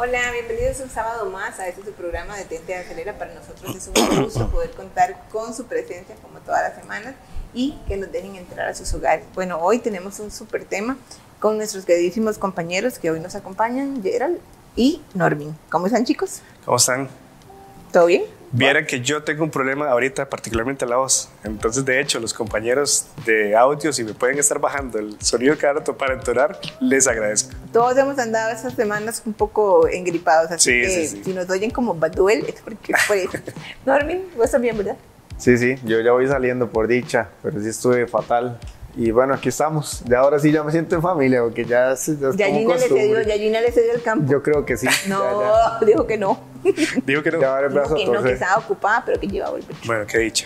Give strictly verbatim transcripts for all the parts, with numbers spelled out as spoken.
Hola, bienvenidos un sábado más a este su programa de Tente Acelera. Para nosotros es un gusto poder contar con su presencia como todas las semanas y que nos dejen entrar a sus hogares. Bueno, hoy tenemos un súper tema con nuestros queridísimos compañeros que hoy nos acompañan, Gerald y Norvin. ¿Cómo están, chicos? ¿Cómo están? ¿Todo bien? Vieran que yo tengo un problema ahorita, particularmente la voz. Entonces, de hecho, los compañeros de audio, si me pueden estar bajando el sonido cada rato para entonar, les agradezco. Todos hemos andado estas semanas un poco engripados, así sí, que sí, sí. si nos oyen como Baduel, es porque por eso. Norvin, vos también, ¿verdad? Sí, sí, yo ya voy saliendo por dicha, pero sí estuve fatal. Y bueno, aquí estamos. Ya ahora sí ya me siento en familia, porque ya, ya es ya Gina le cedió, ya Gina le cedió el campo. Yo creo que sí. No, ya, ya. dijo que no. Dijo que no. Ya ahora el brazo que no, que estaba ocupada, pero que lleva a volver. Bueno, qué dicha.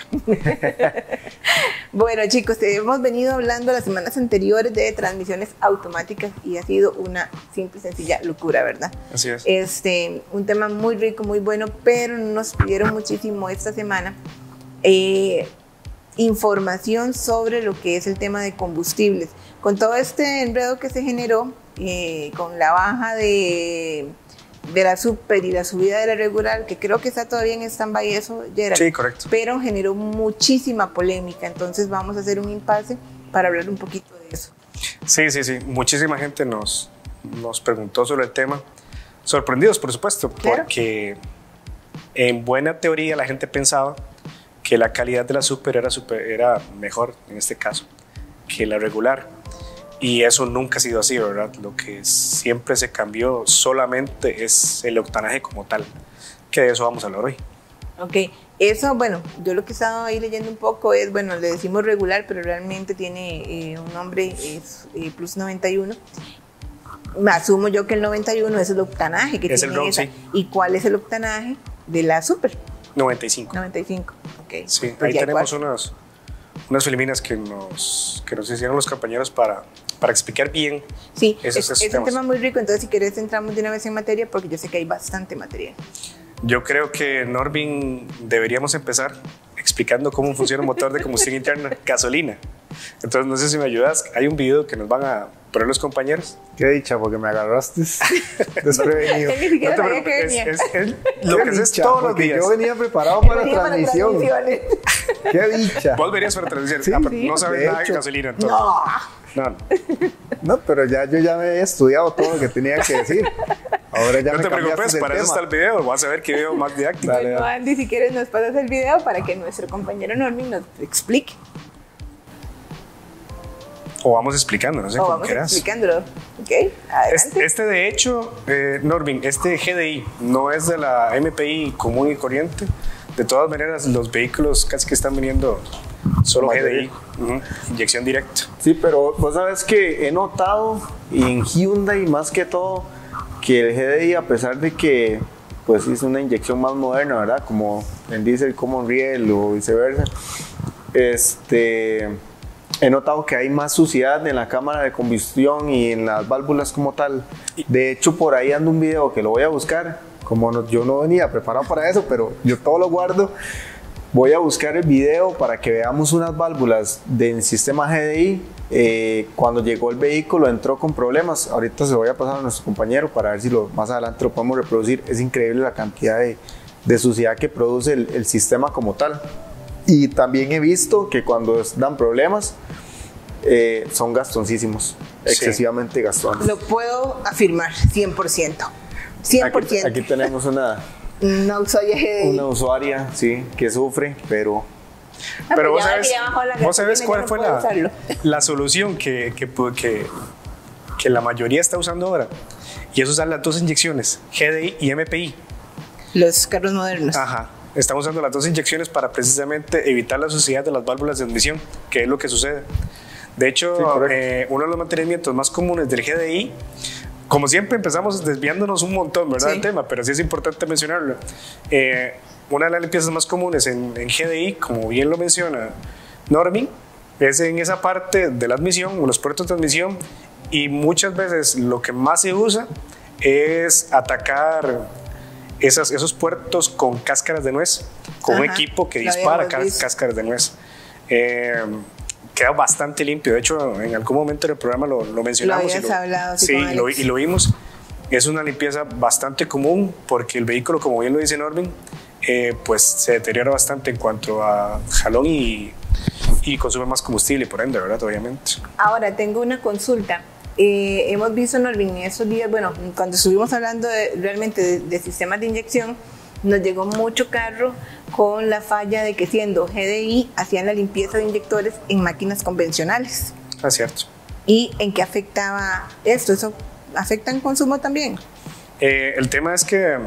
Bueno, chicos, hemos venido hablando las semanas anteriores de transmisiones automáticas y ha sido una simple y sencilla locura, ¿verdad? Así es. Este, un tema muy rico, muy bueno, pero nos pidieron muchísimo esta semana eh, información sobre lo que es el tema de combustibles. Con todo este enredo que se generó, eh, con la baja de... de la super y la subida de la regular, que creo que está todavía en stand-by eso, Gerald. Sí, correcto. Pero generó muchísima polémica, entonces vamos a hacer un impasse para hablar un poquito de eso. Sí, sí, sí. Muchísima gente nos, nos preguntó sobre el tema. Sorprendidos, por supuesto, claro. Porque en buena teoría la gente pensaba que la calidad de la super era, super era mejor, en este caso, que la regular. Y eso nunca ha sido así, ¿verdad? Lo que siempre se cambió solamente es el octanaje como tal, que de eso vamos a hablar hoy. Ok, eso, bueno, yo lo que he estado ahí leyendo un poco es, bueno, le decimos regular, pero realmente tiene eh, un nombre, es eh, plus noventa y uno. Me asumo yo que el noventa y uno es el octanaje que es tiene el ROM, esa. sí. ¿Y cuál es el octanaje de la super? noventa y cinco. noventa y cinco, ok. Sí, pues ahí tenemos unas, unas filminas que nos, que nos hicieron los compañeros para, para explicar bien. Sí, esos, es, esos es un tema muy rico, entonces si querés entramos de una vez en materia porque yo sé que hay bastante material. Yo creo que, Norvin, deberíamos empezar explicando cómo funciona un motor de combustión interna, gasolina. Entonces, no sé si me ayudas, hay un video que nos van a poner los compañeros. Qué dicha, porque me agarraste desprevenido. Él ni siquiera No te sabía que preocupes, venía. es, es, es lo que haces dicha, todos los porque días. yo venía preparado para Venía la para transmisión. transmisiones. Qué dicha. Vos verías para transmisión, Sí, ah, pero sí, no sabes de nada hecho. de gasolina, entonces. No. No, no. No, pero ya yo ya me he estudiado todo lo que tenía que decir. Ahora ya No me te cambiaste preocupes, el para eso tema. está el video. Vas a ver qué video más didáctico. Dale, Bueno, dale. Andy, si quieres nos pasas el video para que nuestro compañero Normin nos explique. O vamos explicando, no sé O cómo vamos quieras. explicándolo. Ok, adelante. Este, este de hecho, eh, Norvin, este G D I no es de la M P I común y corriente. De todas maneras, los vehículos casi que están viniendo solo G D I, uh-huh, inyección directa. Sí, pero vos sabes que he notado en Hyundai más que todo que el G D I, a pesar de que pues es una inyección más moderna, ¿verdad? Como en diesel Common Rail o viceversa, este, he notado que hay más suciedad en la cámara de combustión y en las válvulas como tal. De hecho, por ahí anda un video que lo voy a buscar. Como no, yo no venía preparado para eso, pero yo todo lo guardo. Voy a buscar el video para que veamos unas válvulas del sistema G D I. Eh, cuando llegó el vehículo entró con problemas. Ahorita se lo voy a pasar a nuestro compañero para ver si lo, más adelante lo podemos reproducir. Es increíble la cantidad de, de suciedad que produce el, el sistema como tal. Y también he visto que cuando dan problemas eh, son gastoncísimos, Sí. excesivamente gastones. Lo puedo afirmar, cien por ciento. cien por ciento. Aquí, aquí tenemos una, No soy G D I. una usuaria, sí, que sufre, pero Ah, Pero vos ya sabes, que ya bajó la vos sabes gasolina, cuál ya no fue puedo la, usarlo. la solución que, que, que, que la mayoría está usando ahora. Y es usar las dos inyecciones, G D I y M P I. Los carros modernos. Ajá. Estamos usando las dos inyecciones para precisamente evitar la suciedad de las válvulas de admisión, que es lo que sucede. De hecho, Sí, eh, uno de los mantenimientos más comunes del G D I, como siempre empezamos desviándonos un montón, ¿verdad? Sí. Del tema, pero sí es importante mencionarlo. Eh, una de las limpiezas más comunes en, en G D I, como bien lo menciona Norvin, es en esa parte de la admisión, o los puertos de admisión, y muchas veces lo que más se usa es atacar esas, esos puertos con cáscaras de nuez, con Ajá, un equipo que lo dispara habíamos cá- visto. cáscaras de nuez. Eh, queda bastante limpio. De hecho, en algún momento del programa lo, lo mencionamos. Lo habías y lo, hablado, sí, sí, con y lo, Alex. y lo vimos. es una limpieza bastante común porque el vehículo, como bien lo dice Norvin, eh, pues se deteriora bastante en cuanto a jalón y, y consume más combustible, por ende, ¿verdad? Obviamente. Ahora, tengo una consulta. Eh, hemos visto, Norvin, en estos días, bueno, cuando estuvimos hablando de, realmente de, de sistemas de inyección, nos llegó mucho carro con la falla de que siendo G D I hacían la limpieza de inyectores en máquinas convencionales. Ah, cierto. ¿Y en qué afectaba esto? ¿Eso afecta en consumo también? Eh, el tema es que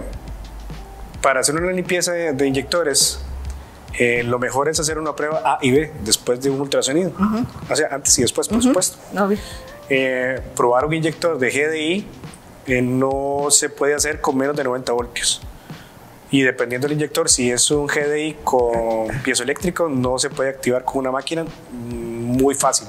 para hacer una limpieza de, de inyectores, eh, lo mejor es hacer una prueba A y B después de un ultrasonido. Uh-huh. O sea, antes y después, por uh-huh. supuesto. Obvio. Eh, probar un inyector de G D I eh, no se puede hacer con menos de noventa voltios. Y dependiendo del inyector, si es un G D I con piezoeléctrico, no se puede activar con una máquina muy fácil.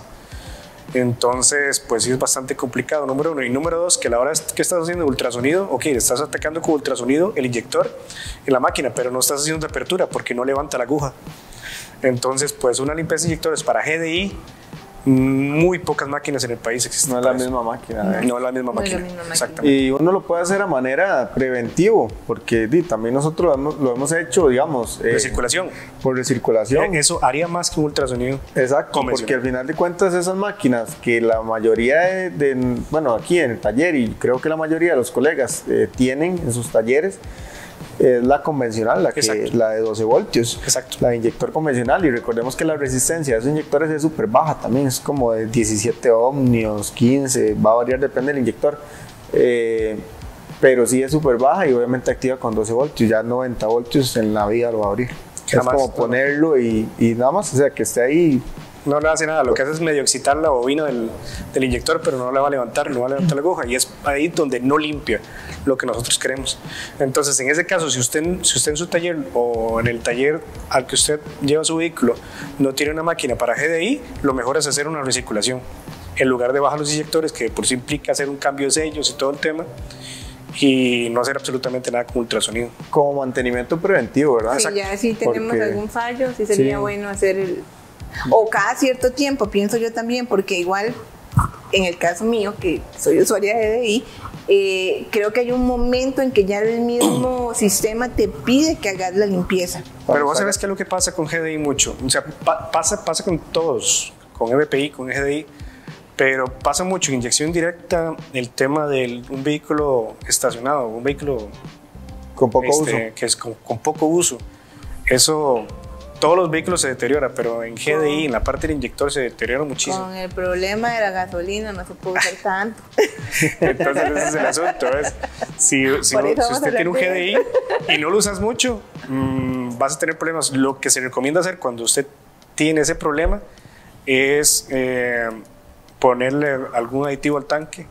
Entonces, pues sí es bastante complicado, número uno. Y número dos, que a la hora que estás haciendo ultrasonido, ok, estás atacando con ultrasonido el inyector en la máquina, pero no estás haciendo de apertura porque no levanta la aguja. Entonces, pues una limpieza de inyectores para G D I, muy pocas máquinas en el país existen. No es la misma máquina. No, no es la misma no máquina. Es la misma máquina. Exactamente. Y uno lo puede hacer a manera preventivo, porque di, también nosotros lo hemos, lo hemos hecho, digamos. Eh, recirculación. Por recirculación. Eh, eso haría más que un ultrasonido. Exacto, porque al final de cuentas esas máquinas que la mayoría de, de, bueno, aquí en el taller, y creo que la mayoría de los colegas eh, tienen en sus talleres, es la convencional, la, que, la de doce voltios. Exacto. La de inyector convencional, y recordemos que la resistencia de esos inyectores es súper baja también, es como de diecisiete ohmios, quince, va a variar, depende del inyector, eh, pero sí es súper baja y obviamente activa con doce voltios, ya noventa voltios en la vida lo va a abrir. Es como ponerlo y, y nada más, o sea, que esté ahí. No le hace nada, lo que hace es medio excitar la bobina del, del inyector, pero no la va a levantar, no va a levantar la aguja, y es ahí donde no limpia lo que nosotros queremos. Entonces, en ese caso, si usted, si usted en su taller o en el taller al que usted lleva su vehículo no tiene una máquina para G D I, lo mejor es hacer una recirculación. En lugar de bajar los inyectores, que por sí implica hacer un cambio de sellos y todo el tema, y no hacer absolutamente nada con ultrasonido. Como mantenimiento preventivo, ¿verdad? Sí, ya si tenemos Porque, algún fallo, sí sería sí. bueno hacer el... O cada cierto tiempo, pienso yo también, porque igual, en el caso mío, que soy usuaria de G D I, eh, creo que hay un momento en que ya el mismo sistema te pide que hagas la limpieza. Pero vos sabés qué es lo que pasa con G D I mucho. O sea, pa pasa, pasa con todos, con M P I, con G D I, pero pasa mucho en inyección directa el tema de un vehículo estacionado, un vehículo con poco este, uso. Que es con, con poco uso. Eso... Todos los vehículos se deterioran, pero en G D I, en la parte del inyector, se deteriora muchísimo. Con el problema de la gasolina no se puede usar tanto. Entonces ese es el asunto, ¿ves? Si, si, no, si usted tiene un G D I y no lo usas mucho, mmm, vas a tener problemas. Lo que se recomienda hacer cuando usted tiene ese problema es eh, ponerle algún aditivo al tanque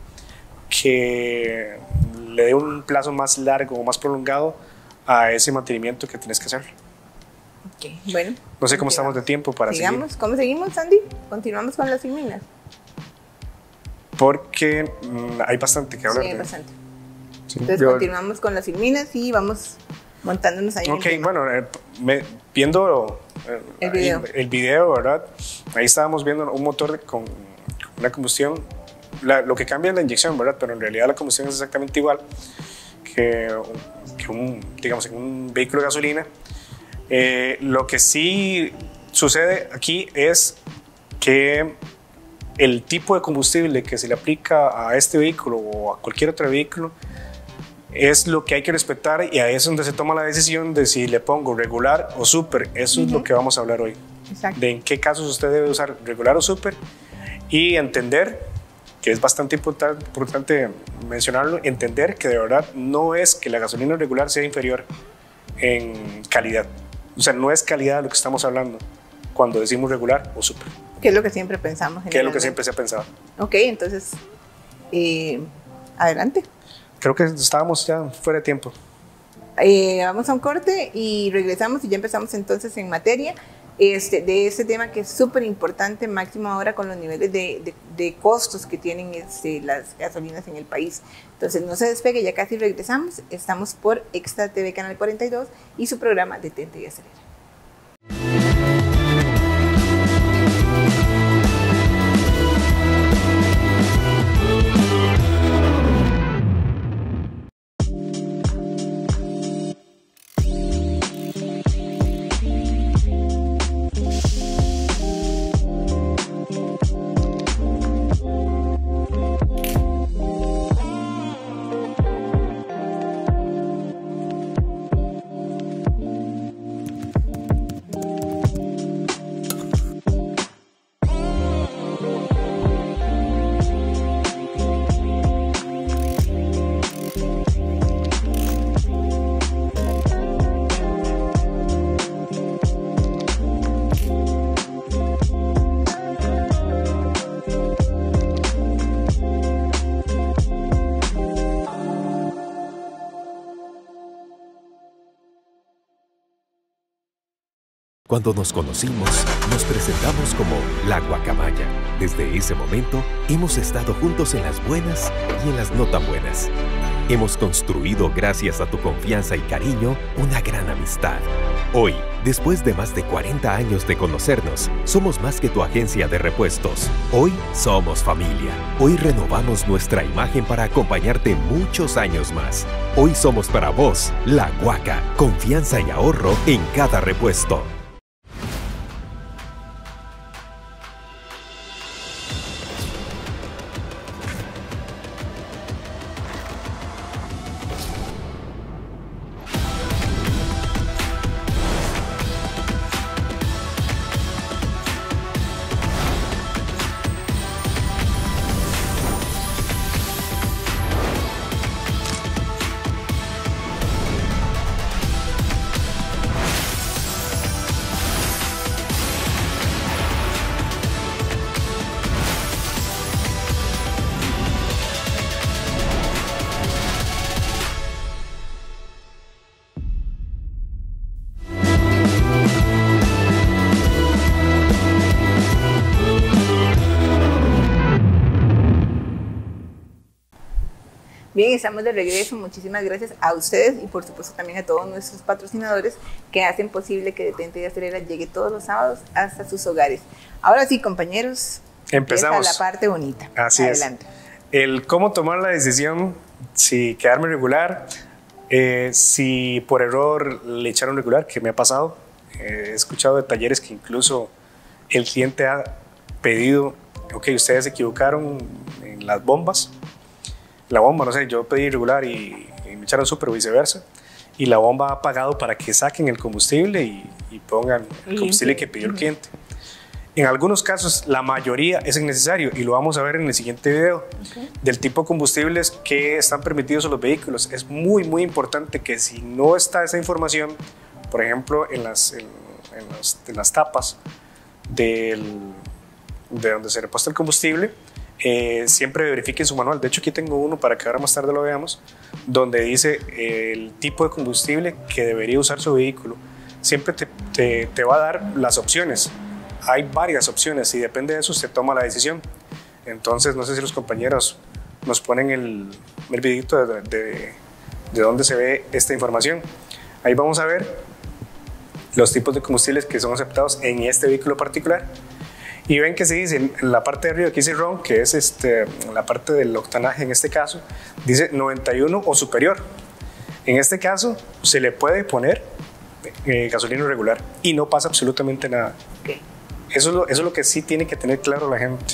que le dé un plazo más largo o más prolongado a ese mantenimiento que tienes que hacer. Okay, bueno. No sé cómo estamos de tiempo para sigamos. seguir. ¿Cómo seguimos, Sandy? Continuamos con las filminas. Porque mmm, hay bastante que hablar. Sí, hay de... bastante. Sí. Entonces Yo... continuamos con las filminas y vamos montándonos ahí. Ok, bueno, eh, me, viendo eh, el, video. el, el video, ¿verdad? Ahí estábamos viendo un motor de, con, con una combustión. La, lo que cambia es la inyección, ¿verdad? Pero en realidad la combustión es exactamente igual que, que un, digamos, en un vehículo de gasolina. Eh, lo que sí sucede aquí es que el tipo de combustible que se le aplica a este vehículo o a cualquier otro vehículo es lo que hay que respetar, y ahí es donde se toma la decisión de si le pongo regular o super. Eso uh-huh. es lo que vamos a hablar hoy. Exacto. De en qué casos usted debe usar regular o super, y entender, que es bastante importante, importante mencionarlo, entender que de verdad no es que la gasolina regular sea inferior en calidad. O sea, no es calidad lo que estamos hablando cuando decimos regular o super. ¿Qué es lo que siempre pensamos? ¿Qué es lo que siempre se ha pensado? Ok, entonces, eh, adelante. Creo que estábamos ya fuera de tiempo. Eh, vamos a un corte y regresamos y ya empezamos entonces en materia este, de este tema que es súper importante, máximo ahora con los niveles de, de, de costos que tienen este, las gasolinas en el país. Entonces no se despegue, ya casi regresamos. Estamos por Extra T V Canal cuarenta y dos y su programa Detente y Acelera. Cuando nos conocimos, nos presentamos como La Guacamaya. Desde ese momento, hemos estado juntos en las buenas y en las no tan buenas. Hemos construido, gracias a tu confianza y cariño, una gran amistad. Hoy, después de más de cuarenta años de conocernos, somos más que tu agencia de repuestos. Hoy somos familia. Hoy renovamos nuestra imagen para acompañarte muchos años más. Hoy somos para vos, La Guaca. Confianza y ahorro en cada repuesto. Bien, estamos de regreso. Muchísimas gracias a ustedes y por supuesto también a todos nuestros patrocinadores que hacen posible que Detente y Acelera llegue todos los sábados hasta sus hogares. Ahora sí, compañeros, empezamos. Empieza la parte bonita. Así Adelante. es. El cómo tomar la decisión, si quedarme regular, eh, si por error le echaron regular, que me ha pasado. Eh, he escuchado de talleres que incluso el cliente ha pedido, ok, ustedes se equivocaron en las bombas. La bomba, no sé, yo pedí irregular y, y me echaron súper o viceversa. Y la bomba ha pagado para que saquen el combustible y, y pongan el combustible que pidió el cliente. En algunos casos, la mayoría es innecesario y lo vamos a ver en el siguiente video. Okay. Del tipo de combustibles que están permitidos en los vehículos. Es muy, muy importante que si no está esa información, por ejemplo, en las, en, en las, en las tapas del, de donde se reposta el combustible, Eh, siempre verifiquen su manual. De hecho, aquí tengo uno para que ahora más tarde lo veamos, donde dice eh, el tipo de combustible que debería usar su vehículo. Siempre te, te, te va a dar las opciones. Hay varias opciones y depende de eso se toma la decisión. Entonces, no sé si los compañeros nos ponen el, el videito de, de, de dónde se ve esta información. Ahí vamos a ver los tipos de combustibles que son aceptados en este vehículo particular. Y ven que se dice en la parte de arriba, aquí dice R O N, que es este, la parte del octanaje en este caso, dice noventa y uno o superior. En este caso se le puede poner eh, gasolina regular y no pasa absolutamente nada. Okay. Eso, es lo, eso es lo que sí tiene que tener claro la gente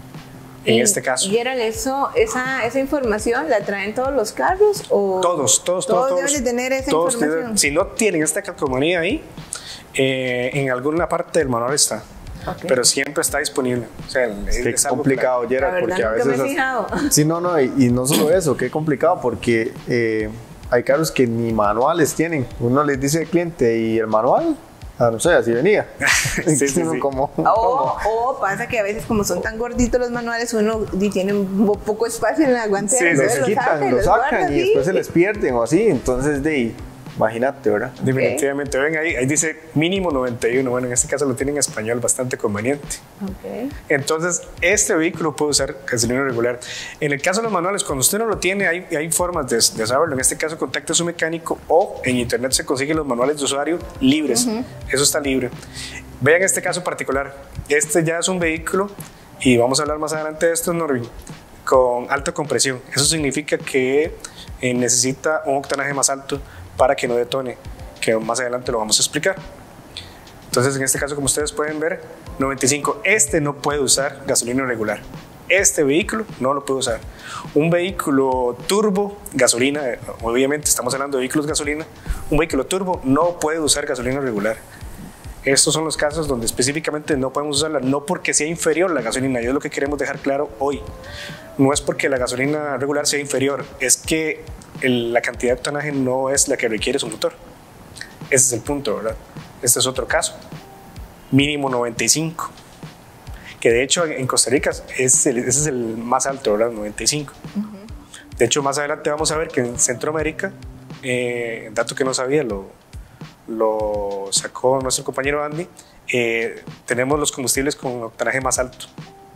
en y, este caso. ¿Y era eso, esa, esa información la traen todos los carros? O todos, todos, todos. Todos, todos deben de tener esa todos información. Tienen, si no tienen esta calcomanía ahí, eh, en alguna parte del manual está. Okay. Pero siempre está disponible. O sea, es, qué es complicado, Gerard, porque a veces. Me he fijado. Sí, no, no, y, y no solo eso, qué complicado, porque eh, hay carros que ni manuales tienen. Uno les dice al cliente, ¿y el manual? Ah, no sé, así venía. sí, sí, sí. Como, o, o pasa que a veces, como son tan gorditos los manuales, uno tiene un poco espacio en la guantera. Sí, los, los quitan, sacan, los sacan guardan, y ¿sí? después se les pierden o así. Entonces, de imagínate, ¿verdad? Okay. Definitivamente. Ven ahí, ahí dice mínimo noventa y uno. Bueno, en este caso lo tiene en español, bastante conveniente. Okay. Entonces, este vehículo puede usar gasolina regular. En el caso de los manuales, cuando usted no lo tiene, hay, hay formas de, de saberlo. En este caso, contacte a su mecánico o en internet se consiguen los manuales de usuario libres. Uh-huh. Eso está libre. Vean este caso particular. Este ya es un vehículo, y vamos a hablar más adelante de esto, Norby, con alta compresión. Eso significa que eh, necesita un octanaje más alto para que no detone, que más adelante lo vamos a explicar. Entonces, en este caso, como ustedes pueden ver, noventa y cinco. Este no puede usar gasolina regular. Este vehículo no lo puede usar. Un vehículo turbo, gasolina, obviamente estamos hablando de vehículos gasolina, un vehículo turbo no puede usar gasolina regular. Estos son los casos donde específicamente no podemos usarla, no porque sea inferior la gasolina, y es lo que queremos dejar claro hoy. No es porque la gasolina regular sea inferior, es que el, la cantidad de octanaje no es la que requiere su motor. Ese es el punto, ¿verdad? Este es otro caso. Mínimo noventa y cinco. Que de hecho en Costa Rica es el, ese es el más alto, ¿verdad? noventa y cinco. Uh-huh. De hecho, más adelante vamos a ver que en Centroamérica, eh, dato que no sabía, lo, lo sacó nuestro compañero Andy, eh, tenemos los combustibles con octanaje más alto.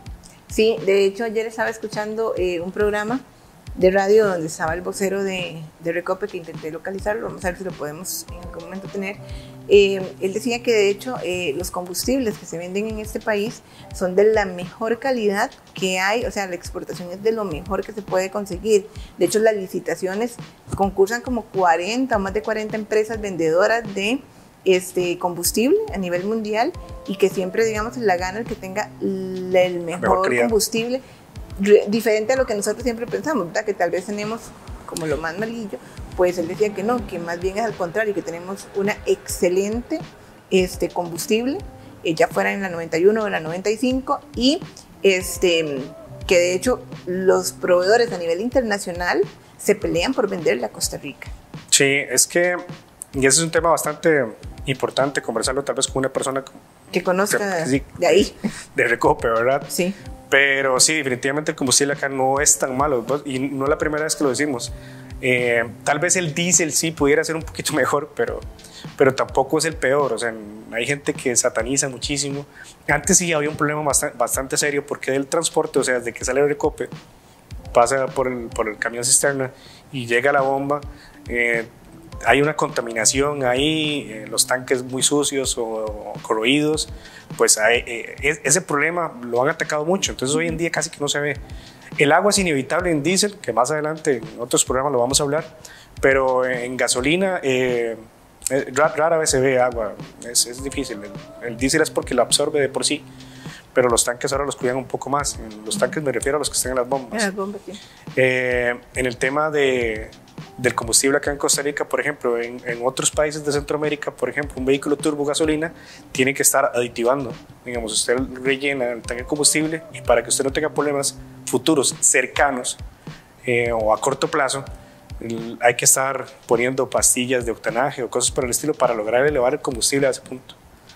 Sí, de hecho ayer estaba escuchando eh, un programa de radio donde estaba el vocero de, de Recope, que intenté localizarlo, vamos a ver si lo podemos en algún momento tener. Eh, él decía que de hecho eh, los combustibles que se venden en este país son de la mejor calidad que hay, o sea, la exportación es de lo mejor que se puede conseguir. De hecho, las licitaciones concursan como cuarenta o más de cuarenta empresas vendedoras de este combustible a nivel mundial, y que siempre, digamos, la gana el que tenga el mejor, mejor combustible, diferente a lo que nosotros siempre pensamos, ¿verdad? Que tal vez tenemos como lo más malillo. Pues él decía que no, que más bien es al contrario, que tenemos una excelente este, combustible, eh, ya fuera en la noventa y uno o en la noventa y cinco, y este, que de hecho los proveedores a nivel internacional se pelean por venderle a Costa Rica. Sí, es que, y ese es un tema bastante importante, conversarlo tal vez con una persona que conozca que, sí, de ahí. De Recope, ¿verdad? Sí. Pero sí, definitivamente el combustible acá no es tan malo, y no es la primera vez que lo decimos. Eh, tal vez el diésel sí pudiera ser un poquito mejor, pero, pero tampoco es el peor. O sea, hay gente que sataniza muchísimo. Antes sí había un problema bastante, bastante serio, porque del transporte, o sea, desde que sale el Recope, pasa por el, por el camión cisterna y llega a la bomba, eh, hay una contaminación ahí, eh, los tanques muy sucios o, o corroídos, pues hay, eh, ese problema lo han atacado mucho. Entonces hoy en día casi que no se ve. El agua es inevitable en diésel, que más adelante en otros programas lo vamos a hablar, pero en gasolina eh, rara vez se ve agua, es, es difícil. El, el diésel es porque lo absorbe de por sí, pero los tanques ahora los cuidan un poco más. En los tanques me refiero a los que están en las bombas. En las bombas, sí. Eh, en el tema de, del combustible acá en Costa Rica, por ejemplo, en, en otros países de Centroamérica, por ejemplo, un vehículo turbo gasolina tiene que estar aditivando. Digamos, usted rellena el tanque de combustible, y para que usted no tenga problemas futuros cercanos eh, o a corto plazo, el, hay que estar poniendo pastillas de octanaje o cosas por el estilo para lograr elevar el combustible a ese punto.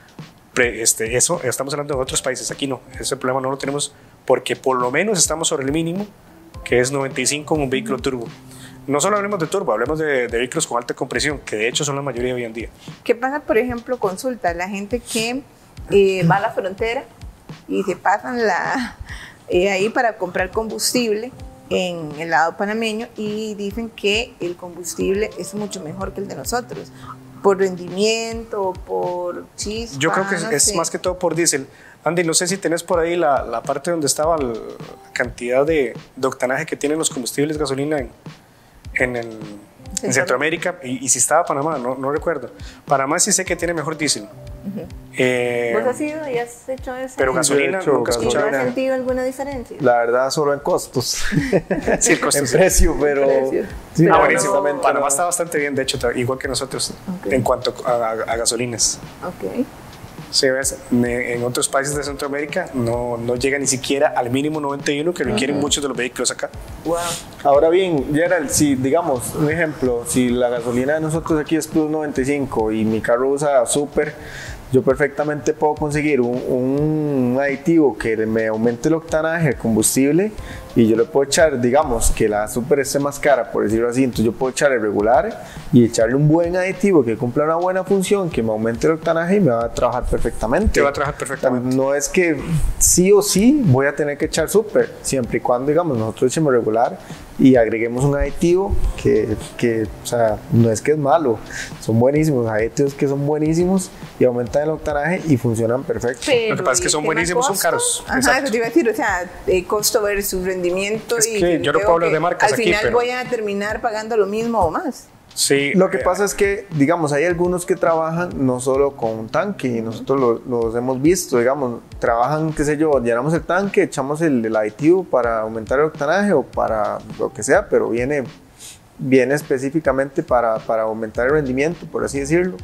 Pre, este, eso estamos hablando de otros países, aquí no, ese problema no lo tenemos, porque por lo menos estamos sobre el mínimo, que es noventa y cinco en un vehículo turbo. No solo hablemos de turbo, hablemos de, de vehículos con alta compresión, que de hecho son la mayoría hoy en día. ¿Qué pasa, por ejemplo, consulta, la gente que eh, va a la frontera y se pasan la, eh, ahí para comprar combustible en el lado panameño, y dicen que el combustible es mucho mejor que el de nosotros, por rendimiento, por chispa? Yo creo que es, no es sé. más que todo por diésel. Andy, no sé si tenés por ahí la, la parte donde estaba la cantidad de, de octanaje que tienen los combustibles gasolina en, en, el, en Centroamérica, y, y si estaba Panamá, no, no recuerdo. Panamá sí sé que tiene mejor diésel. Uh-huh. eh, ¿Vos has ido y has hecho eso? Pero gasolina, hecho, nunca he ¿Y no escuchado. has sentido alguna diferencia? La verdad, solo en costos. Sí, el costo En sí. precio, pero... Precio. Sí, Ah, no, buenísimo. honestamente, Panamá no. está bastante bien, de hecho, igual que nosotros, Ok. en cuanto a, a, a gasolinas. Ok. Sí, ves, en otros países de Centroamérica no, no llega ni siquiera al mínimo noventa y uno que requieren uh-huh. muchos de los vehículos acá. Wow. Ahora bien, Gerald, si digamos, un ejemplo, si la gasolina de nosotros aquí es Plus noventa y cinco y mi carro usa Super, yo perfectamente puedo conseguir un, un aditivo que me aumente el octanaje, el combustible, y yo le puedo echar, digamos, que la Super esté más cara, por decirlo así, entonces yo puedo echar el regular y echarle un buen aditivo que cumpla una buena función, que me aumente el octanaje y me va a trabajar perfectamente. Te va a trabajar perfectamente. No es que sí o sí voy a tener que echar Super, siempre y cuando, digamos, nosotros echemos regular y agreguemos un aditivo que, que, o sea, no es que es malo, son buenísimos, aditivos que son buenísimos y aumentan el octanaje y funcionan perfecto. Lo que pasa es que son buenísimos, son caros. Ajá, Exacto. eso te iba a decir, o sea, eh, costo versus rendimiento. Es y que yo no creo puedo hablar que de marcas al aquí, final pero- voy a terminar pagando lo mismo o más. Sí, Lo que eh, pasa es que, digamos, hay algunos que trabajan no solo con un tanque, y nosotros lo- los hemos visto, digamos, trabajan, qué sé yo, llenamos el tanque, echamos el, el aditivo para aumentar el octanaje o para lo que sea, pero viene, viene específicamente para, para aumentar el rendimiento, por así decirlo.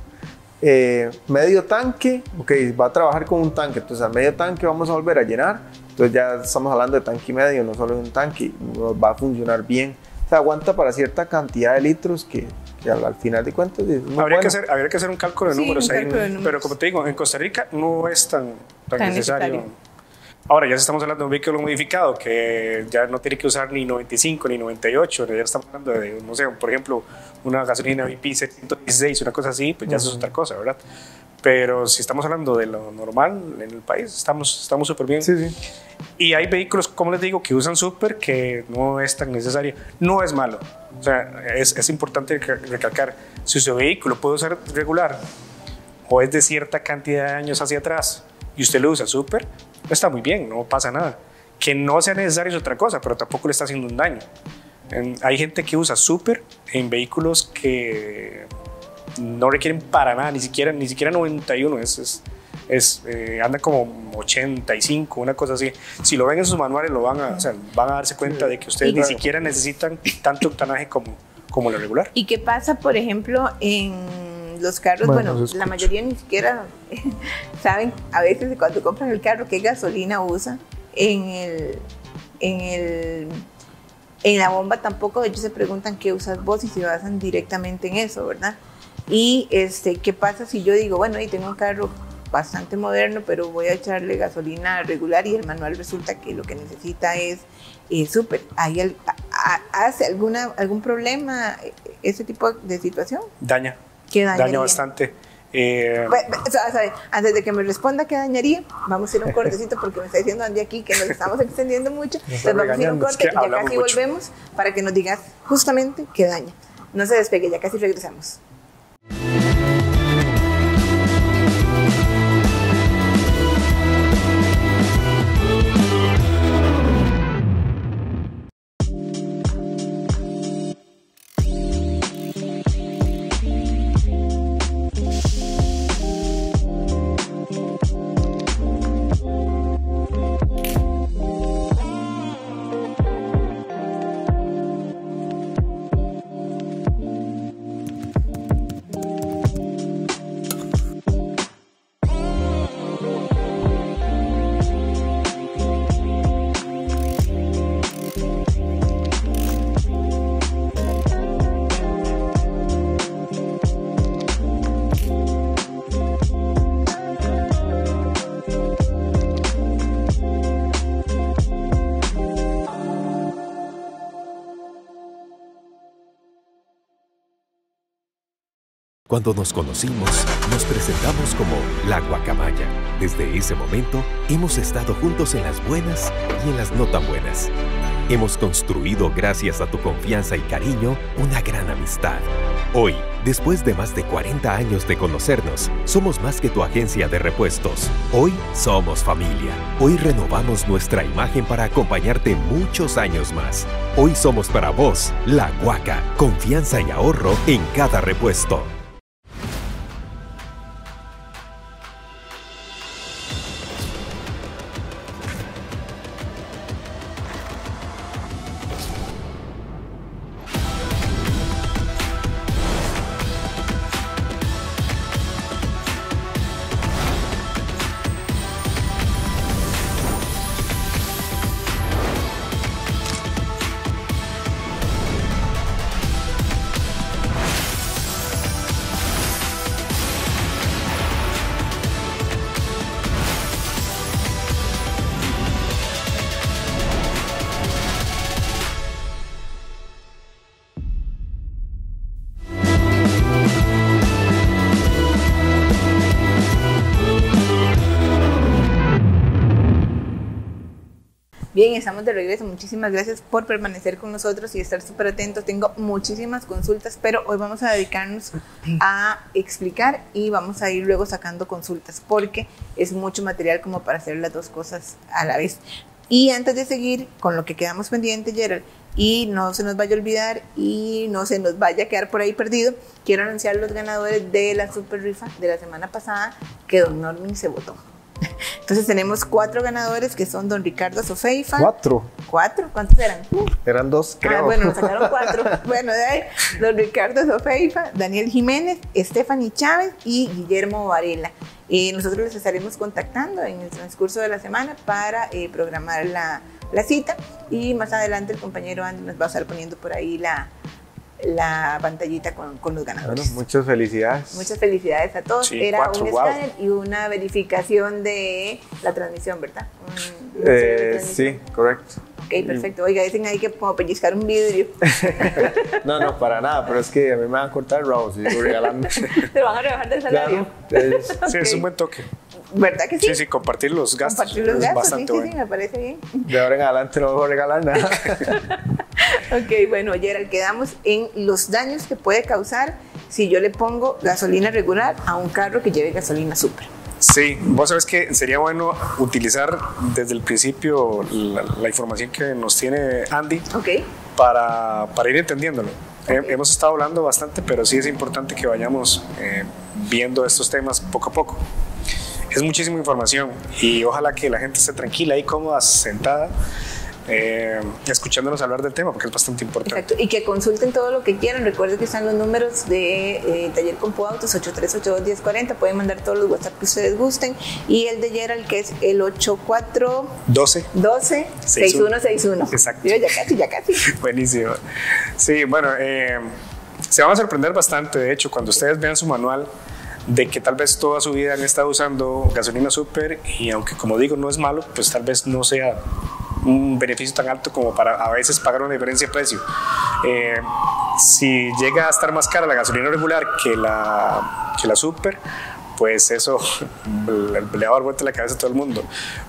Eh, medio tanque, ok, va a trabajar con un tanque, entonces al medio tanque vamos a volver a llenar, entonces ya estamos hablando de tanque y medio, no solo de un tanque, nos va a funcionar bien. Se aguanta para cierta cantidad de litros que, que al, al final de cuentas es muy habría, bueno. que hacer, habría que hacer un cálculo de Sí, números un ahí, cálculo de números. Pero como te digo, en Costa Rica no es tan, tan, Tan necesario. necesario. Ahora ya estamos hablando de un vehículo modificado que ya no tiene que usar ni noventa y cinco ni noventa y ocho, ya estamos hablando de, no sé, por ejemplo, una gasolina V P ciento dieciséis, una cosa así, pues ya uh-huh. eso es otra cosa, ¿verdad? Pero si estamos hablando de lo normal en el país, estamos estamos súper bien. Sí, sí. Y hay vehículos, como les digo, que usan súper, que no es tan necesario. No es malo. O sea, es, es importante recalcar, si su vehículo puede usar regular o es de cierta cantidad de años hacia atrás y usted lo usa súper, está muy bien, no pasa nada. Que no sea necesario es otra cosa, pero tampoco le está haciendo un daño. En, hay gente que usa súper en vehículos que no requieren para nada, ni siquiera, ni siquiera noventa y uno, es, es, es, eh, anda como ochenta y cinco, una cosa así. Si lo ven en sus manuales, lo van a, o sea, van a darse cuenta de que ustedes ni siquiera necesitan tanto octanaje como, como lo regular. ¿Y qué pasa, por ejemplo, en los carros? Bueno, bueno la mayoría ni siquiera saben a veces cuando compran el carro qué gasolina usa. En el, en el en la bomba tampoco, ellos se preguntan qué usas vos y se basan directamente en eso, ¿verdad? Y este, ¿qué pasa si yo digo, bueno, y tengo un carro bastante moderno, pero voy a echarle gasolina regular y el manual resulta que lo que necesita es eh, súper? ¿Hay el, a, ¿Hace alguna, algún problema ese tipo de situación? Daña. ¿Qué dañaría? Daña bastante. Eh, bueno, ¿sabe? Antes de que me responda qué dañaría, vamos a ir a un cortecito porque me está diciendo Andy aquí que nos estamos extendiendo mucho. Entonces vamos a ir a un corte es que y ya casi mucho. Volvemos para que nos digas justamente qué daña. No se despegue, ya casi regresamos. Cuando nos conocimos, nos presentamos como La Guacamaya. Desde ese momento, hemos estado juntos en las buenas y en las no tan buenas. Hemos construido, gracias a tu confianza y cariño, una gran amistad. Hoy, después de más de cuarenta años de conocernos, somos más que tu agencia de repuestos. Hoy somos familia. Hoy renovamos nuestra imagen para acompañarte muchos años más. Hoy somos para vos, La Guaca. Confianza y ahorro en cada repuesto. Bien, estamos de regreso. Muchísimas gracias por permanecer con nosotros y estar súper atentos. Tengo muchísimas consultas, pero hoy vamos a dedicarnos a explicar y vamos a ir luego sacando consultas porque es mucho material como para hacer las dos cosas a la vez. Y antes de seguir con lo que quedamos pendiente, Gerald, y no se nos vaya a olvidar y no se nos vaya a quedar por ahí perdido, quiero anunciar los ganadores de la super rifa de la semana pasada que Don Normin se votó. Entonces tenemos cuatro ganadores que son Don Ricardo Sofeifa. Cuatro. ¿Cuatro? ¿Cuántos eran? Uh. Eran dos, creo. Ah, bueno, nos sacaron cuatro. Bueno, de ahí, Don Ricardo Sofeifa, Daniel Jiménez, Stephanie Chávez y Guillermo Varela. Eh, nosotros les estaremos contactando en el transcurso de la semana para eh, programar la, la cita y más adelante el compañero Andy nos va a estar poniendo por ahí la, la pantallita con, con los ganadores. Bueno, muchas felicidades. Muchas felicidades a todos. Sí, Era cuatro, un wow. escáner y una verificación de la transmisión, ¿verdad? Un, un Eh, sello de transmisión. sí, correcto. Ok, perfecto. Oiga, dicen ahí que como pellizcar un vidrio. No, no, para nada, pero es que a mí me van a cortar el rabo si sigo regalando. ¿Se lo van a rebajar del salario? Claro, es- Sí, es Ok. un buen toque. ¿Verdad que sí? Sí, sí, compartir los gastos. Compartir los es gastos, sí, bastante sí, bueno. sí, me parece bien. de ahora en adelante no voy a regalar nada. Ok, bueno, Gerald, quedamos en los daños que puede causar si yo le pongo gasolina regular a un carro que lleve gasolina super. Sí, vos sabes que sería bueno utilizar desde el principio la, la información que nos tiene Andy Ok, para, para ir entendiéndolo. Ok. Eh, hemos estado hablando bastante, pero sí es importante que vayamos eh, viendo estos temas poco a poco. Es muchísima información y ojalá que la gente esté tranquila y cómoda, sentada, eh, escuchándonos hablar del tema, porque es bastante importante. exacto. Y que consulten todo lo que quieran. Recuerden que están los números de eh, Taller Compu Autos, ocho tres ocho dos, uno cero cuatro cero. Pueden mandar todos los WhatsApp que ustedes gusten. Y el de Gerald, que es el ocho cuatro doce. uno dos seis uno seis uno. Exacto. Yo ya casi, ya casi. Buenísimo. Sí, bueno, eh, se van a sorprender bastante, de hecho, cuando ustedes vean su manual, de que tal vez toda su vida han estado usando gasolina super y aunque como digo no es malo, pues tal vez no sea un beneficio tan alto como para a veces pagar una diferencia de precio. Eh, si llega a estar más cara la gasolina regular que la, que la super, pues eso le, le va a dar vuelta la cabeza a todo el mundo.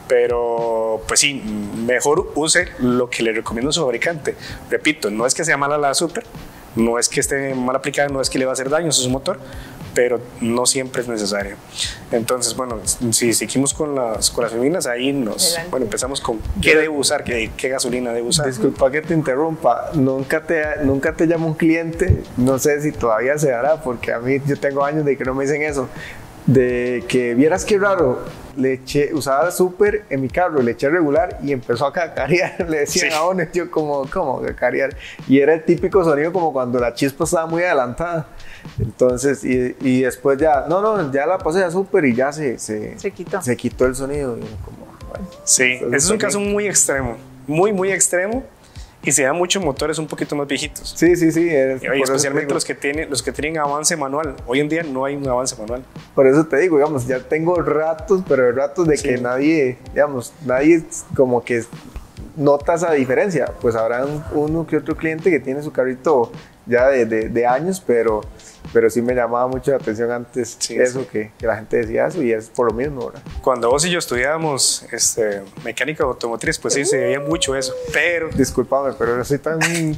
Pero pues sí, mejor use lo que le recomienda su fabricante. Repito, no es que sea mala la super, no es que esté mal aplicada, no es que le va a hacer daño a su motor, pero no siempre es necesario. Entonces, bueno, si seguimos con las, con las femeninas, ahí nos, Adelante. bueno, empezamos con qué debo usar, qué, qué gasolina debo usar. Disculpa que te interrumpa, nunca te, nunca te llama un cliente, no sé si todavía se hará, porque a mí yo tengo años de que no me dicen eso, de que vieras qué raro, le eché, usaba super en mi carro, le eché regular y empezó a cacarear, le decían Sí. a uno, yo como, ¿cómo cacarear? Y era el típico sonido como cuando la chispa estaba muy adelantada. Entonces, y, y después ya, no, no, ya la pasé a super y ya se, se, Se quitó. se quitó el sonido. Y como, bueno, Sí, Entonces, ese es un también- caso muy extremo, muy, muy extremo, y se da mucho en motores un poquito más viejitos. sí, sí, sí. es- Y, por oye, eso te especialmente digo. los que, tienen, los que tienen avance manual. Hoy en día no hay un avance manual. Por eso te digo, digamos, ya tengo ratos, pero ratos de que Sí. nadie, digamos, nadie como que nota esa diferencia. Pues habrá un- uno que otro cliente que tiene su carrito ya de, de- de años, pero, pero sí me llamaba mucho la atención antes Sí, eso, sí. Que, que la gente decía eso y es por lo mismo, ¿verdad? Cuando vos y yo estudiábamos este, mecánica automotriz, pues sí, se veía mucho eso. Pero, Discúlpame, pero no soy tan,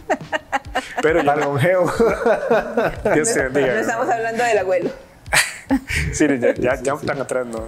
pero tan ya, longevo. Dios te No bendiga. estamos hablando del abuelo. Sí, ya, ya, ya tan atrás, ¿no?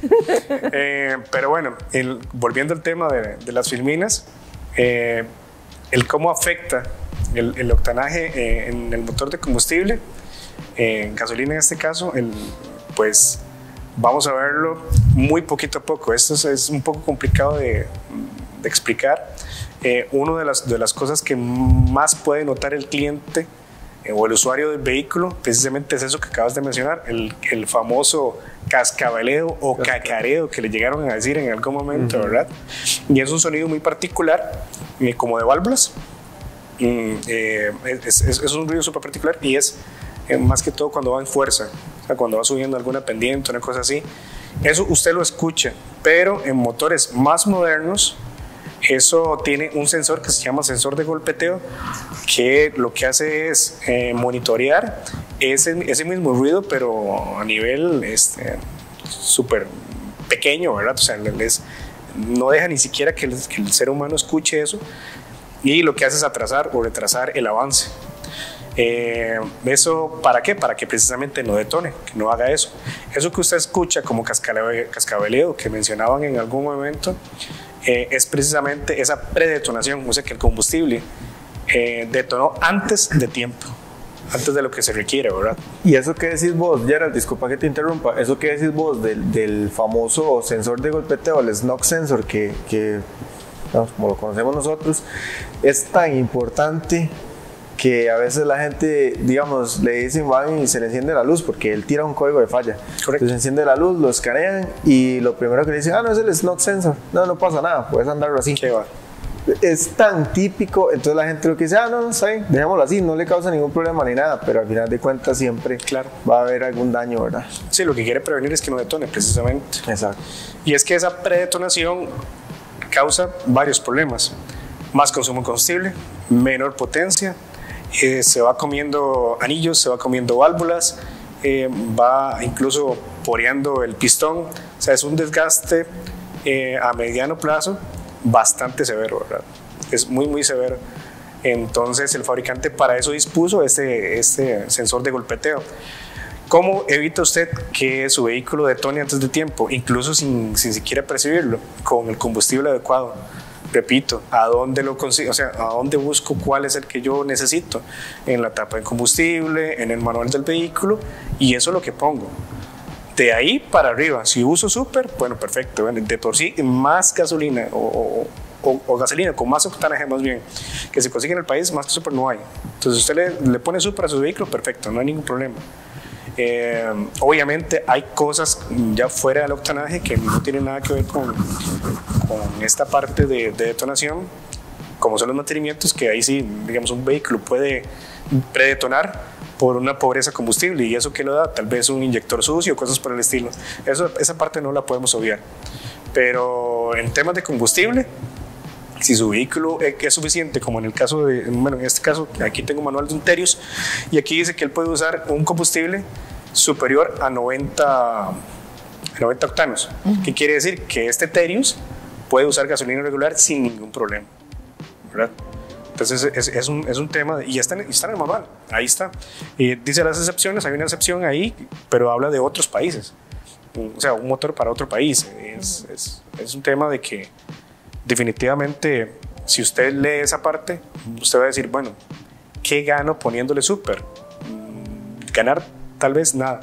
Eh, pero bueno, el- volviendo al tema de, de las filminas, eh, el cómo afecta el, el octanaje eh, en el motor de combustible, eh, en gasolina en este caso, el, pues vamos a verlo muy poquito a poco. Esto es, es un poco complicado de, de explicar. Eh, una de las, de las cosas que más puede notar el cliente eh, o el usuario del vehículo, precisamente es eso que acabas de mencionar, el, el famoso cascabeleo o cacareo que le llegaron a decir en algún momento, uh-huh. ¿verdad? Y es un sonido muy particular, eh, como de válvulas. Mm, eh, es, es, es un ruido súper particular y es eh, más que todo cuando va en fuerza, o sea, cuando va subiendo alguna pendiente, una cosa así. Eso usted lo escucha, pero en motores más modernos, eso tiene un sensor que se llama sensor de golpeteo, que lo que hace es eh, monitorear ese, ese mismo ruido, pero a nivel este, súper pequeño, ¿verdad? O sea, les, no deja ni siquiera que el, que el ser humano escuche eso, y lo que hace es atrasar o retrasar el avance. Eh, ¿Eso para qué? Para que precisamente no detone, que no haga eso. Eso que usted escucha como cascabeleo, cascabeleo que mencionaban en algún momento, eh, es precisamente esa predetonación, o sea que el combustible eh, detonó antes de tiempo, antes de lo que se requiere, ¿verdad? Y eso que decís vos, Gerald, disculpa que te interrumpa, eso que decís vos del, del famoso sensor de golpeteo, el S N O X sensor, que, que no, como lo conocemos nosotros, es tan importante que a veces la gente, digamos, le dicen van y se le enciende la luz porque él tira un código de falla. Correcto. Entonces enciende la luz, lo escanean y lo primero que le dicen, ah, no es el S N O X sensor, no, no pasa nada, puedes andarlo así. ¿Qué va? es tan típico, entonces la gente lo que dice, ah, no, no, está bien, dejémoslo así, no le causa ningún problema ni nada, pero al final de cuentas siempre Claro. va a haber algún daño, ¿verdad? Sí, lo que quiere prevenir es que no detone, precisamente. Exacto. Y es que esa predetonación causa varios problemas. Más consumo de combustible, menor potencia, eh, se va comiendo anillos, se va comiendo válvulas, eh, va incluso poreando el pistón. O sea, es un desgaste eh, a mediano plazo bastante severo, ¿verdad? Es muy, muy severo. Entonces, el fabricante para eso dispuso este, este sensor de golpeteo. ¿Cómo evita usted que su vehículo detone antes de tiempo, incluso sin, sin siquiera percibirlo? Con el combustible adecuado. Repito, ¿a dónde lo consigo? O sea, ¿a dónde busco cuál es el que yo necesito? En la tapa de combustible, en el manual del vehículo, y eso es lo que pongo. De ahí para arriba, si uso súper, bueno, perfecto. De por sí, más gasolina o, o, o gasolina con más octanaje, más bien, que se consigue en el país, más que súper no hay. Entonces, usted le, le pone súper a su vehículo, perfecto, no hay ningún problema. Eh, obviamente hay cosas ya fuera del octanaje que no tienen nada que ver con, con esta parte de, de detonación, como son los mantenimientos, que ahí sí, digamos, un vehículo puede predetonar por una pobreza combustible, y eso que lo da, tal vez un inyector sucio, cosas por el estilo. Eso, esa parte no la podemos obviar, pero en temas de combustible, si su vehículo es suficiente, como en el caso de, bueno, en este caso, aquí tengo un manual de un Terios, y aquí dice que él puede usar un combustible superior a noventa, noventa octanos. Uh-huh. ¿Qué quiere decir? Que este Terios puede usar gasolina regular sin ningún problema, ¿verdad? Entonces es, es, un, es un tema, y está en, está en el manual, ahí está. Y dice las excepciones, hay una excepción ahí, pero habla de otros países, o sea, un motor para otro país. Es, uh-huh. es, es un tema de que definitivamente, si usted lee esa parte, usted va a decir, bueno, ¿qué gano poniéndole súper? Ganar tal vez nada.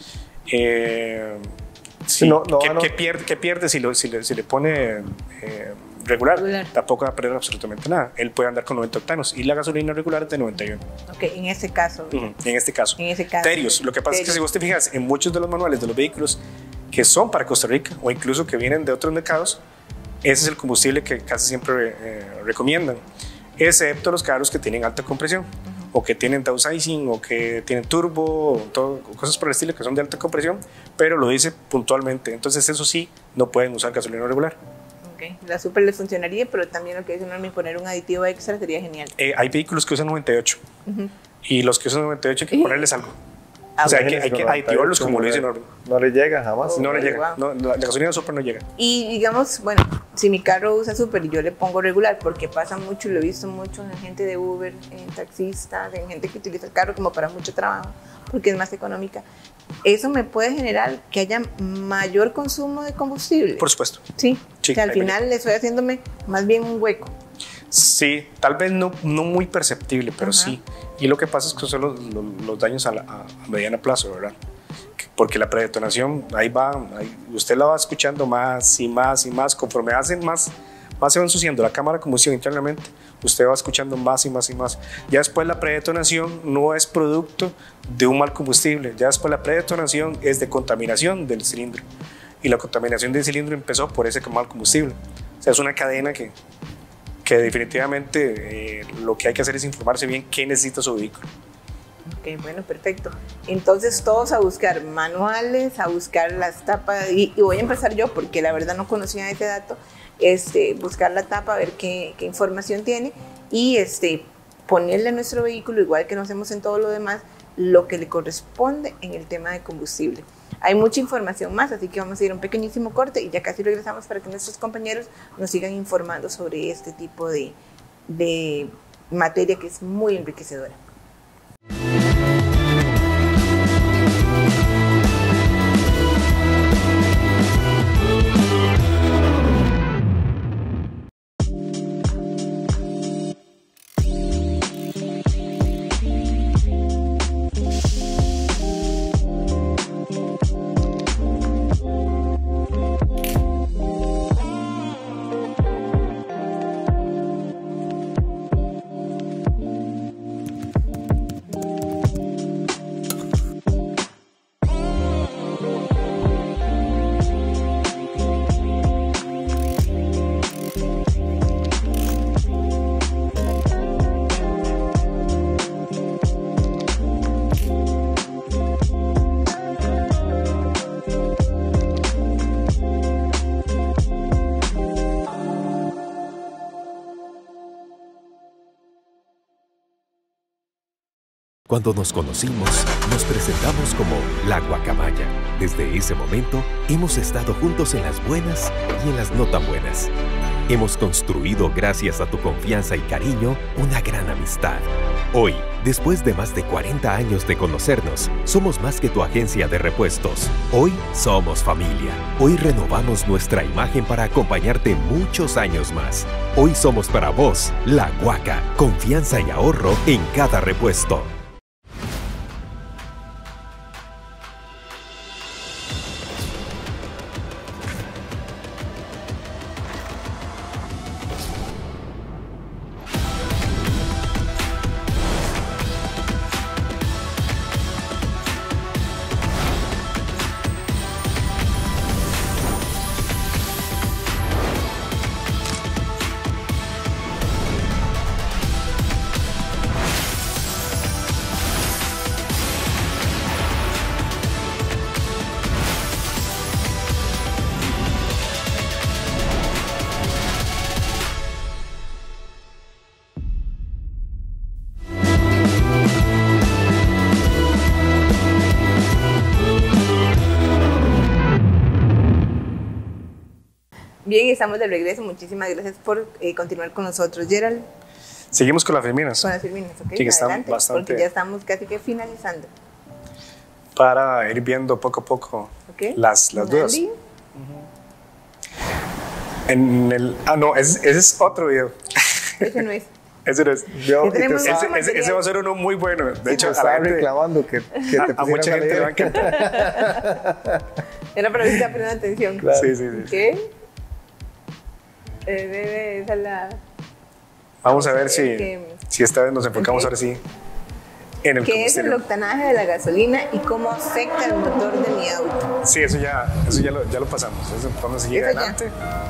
Eh, sí, no, no, ¿qué, no. ¿qué, pierde, ¿Qué pierde si, lo, si, le, si le pone eh, regular? regular? Tampoco va a perder absolutamente nada. Él puede andar con noventa octanos y la gasolina regular es de noventa y uno. Ok, en ese caso. Uh-huh, en este caso. En ese caso. Terios. Lo que pasa Terios. es que si vos te fijas en muchos de los manuales de los vehículos que son para Costa Rica o incluso que vienen de otros mercados, ese es el combustible que casi siempre eh, recomiendan, excepto los carros que tienen alta compresión, uh-huh. o que tienen downsizing, o que tienen turbo, o todo, cosas por el estilo que son de alta compresión, pero lo dice puntualmente. Entonces eso sí, no pueden usar gasolina regular. Okay. La super les funcionaría, pero también lo que dice Normi, poner un aditivo extra sería genial. Eh, hay vehículos que usan noventa y ocho, uh-huh. y los que usan noventa y ocho hay que ponerles algo. Ah, o sea, hay que, hay que aditivarlos como lo dice Normi. No le llega jamás. No le llega. No, la, la gasolina super no llega. Y digamos, bueno, si mi carro usa super y yo le pongo regular, porque pasa mucho, lo he visto mucho en gente de Uber, en taxistas, en gente que utiliza el carro como para mucho trabajo, porque es más económica. ¿Eso me puede generar que haya mayor consumo de combustible? Por supuesto. Sí. sí o sea, al final le estoy haciéndome más bien un hueco. Sí, tal vez no, no muy perceptible, pero uh-huh. sí. Y lo que pasa es que son los, los, los daños a, la, a mediano plazo, ¿verdad? Porque la predetonación, ahí va, ahí, usted la va escuchando más y más y más, conforme hacen más, más se va ensuciando la cámara de combustión internamente, usted va escuchando más y más y más. Ya después la predetonación no es producto de un mal combustible, ya después la predetonación es de contaminación del cilindro. Y la contaminación del cilindro empezó por ese mal combustible. O sea, es una cadena que... que definitivamente eh, lo que hay que hacer es informarse bien qué necesita su vehículo. Ok, bueno, perfecto. Entonces todos a buscar manuales, a buscar las tapas, y, y voy a empezar yo porque la verdad no conocía ese dato, este, buscar la tapa, a ver qué, qué información tiene y este, ponerle a nuestro vehículo, igual que nos hacemos en todo lo demás, lo que le corresponde en el tema de combustible. Hay mucha información más, así que vamos a ir a un pequeñísimo corte y ya casi regresamos para que nuestros compañeros nos sigan informando sobre este tipo de, de materia que es muy enriquecedora. Cuando nos conocimos, nos presentamos como La Guacamaya. Desde ese momento, hemos estado juntos en las buenas y en las no tan buenas. Hemos construido, gracias a tu confianza y cariño, una gran amistad. Hoy, después de más de cuarenta años de conocernos, somos más que tu agencia de repuestos. Hoy somos familia. Hoy renovamos nuestra imagen para acompañarte muchos años más. Hoy somos para vos, La Guaca. Confianza y ahorro en cada repuesto. Bien, estamos de regreso. Muchísimas gracias por eh, continuar con nosotros, Gerald. Seguimos con las firminas. Con las firminas, ok. Sí, que están adelante, bastante... porque ya estamos casi que finalizando. Para ir viendo poco a poco okay. las, las dudas. Uh-huh. En el, ah, no, ese, ese es otro video. Ese no es. Ese no es. Yo, ese, ese, ese va a ser uno muy bueno. De sí, hecho, a la gente, reclamando que, que a, te a mucha gente le va a encantar. Era para ver si está poniendo atención. Claro. Sí, sí, sí. ¿Qué? Eh, esa es la... Vamos a ver si, que, si esta vez nos enfocamos okay. ahora sí en el ¿Qué es el octanaje de la gasolina y cómo afecta el motor de mi auto? Sí, eso ya, eso ya, lo, ya lo pasamos. Eso, vamos a seguir ¿Eso adelante.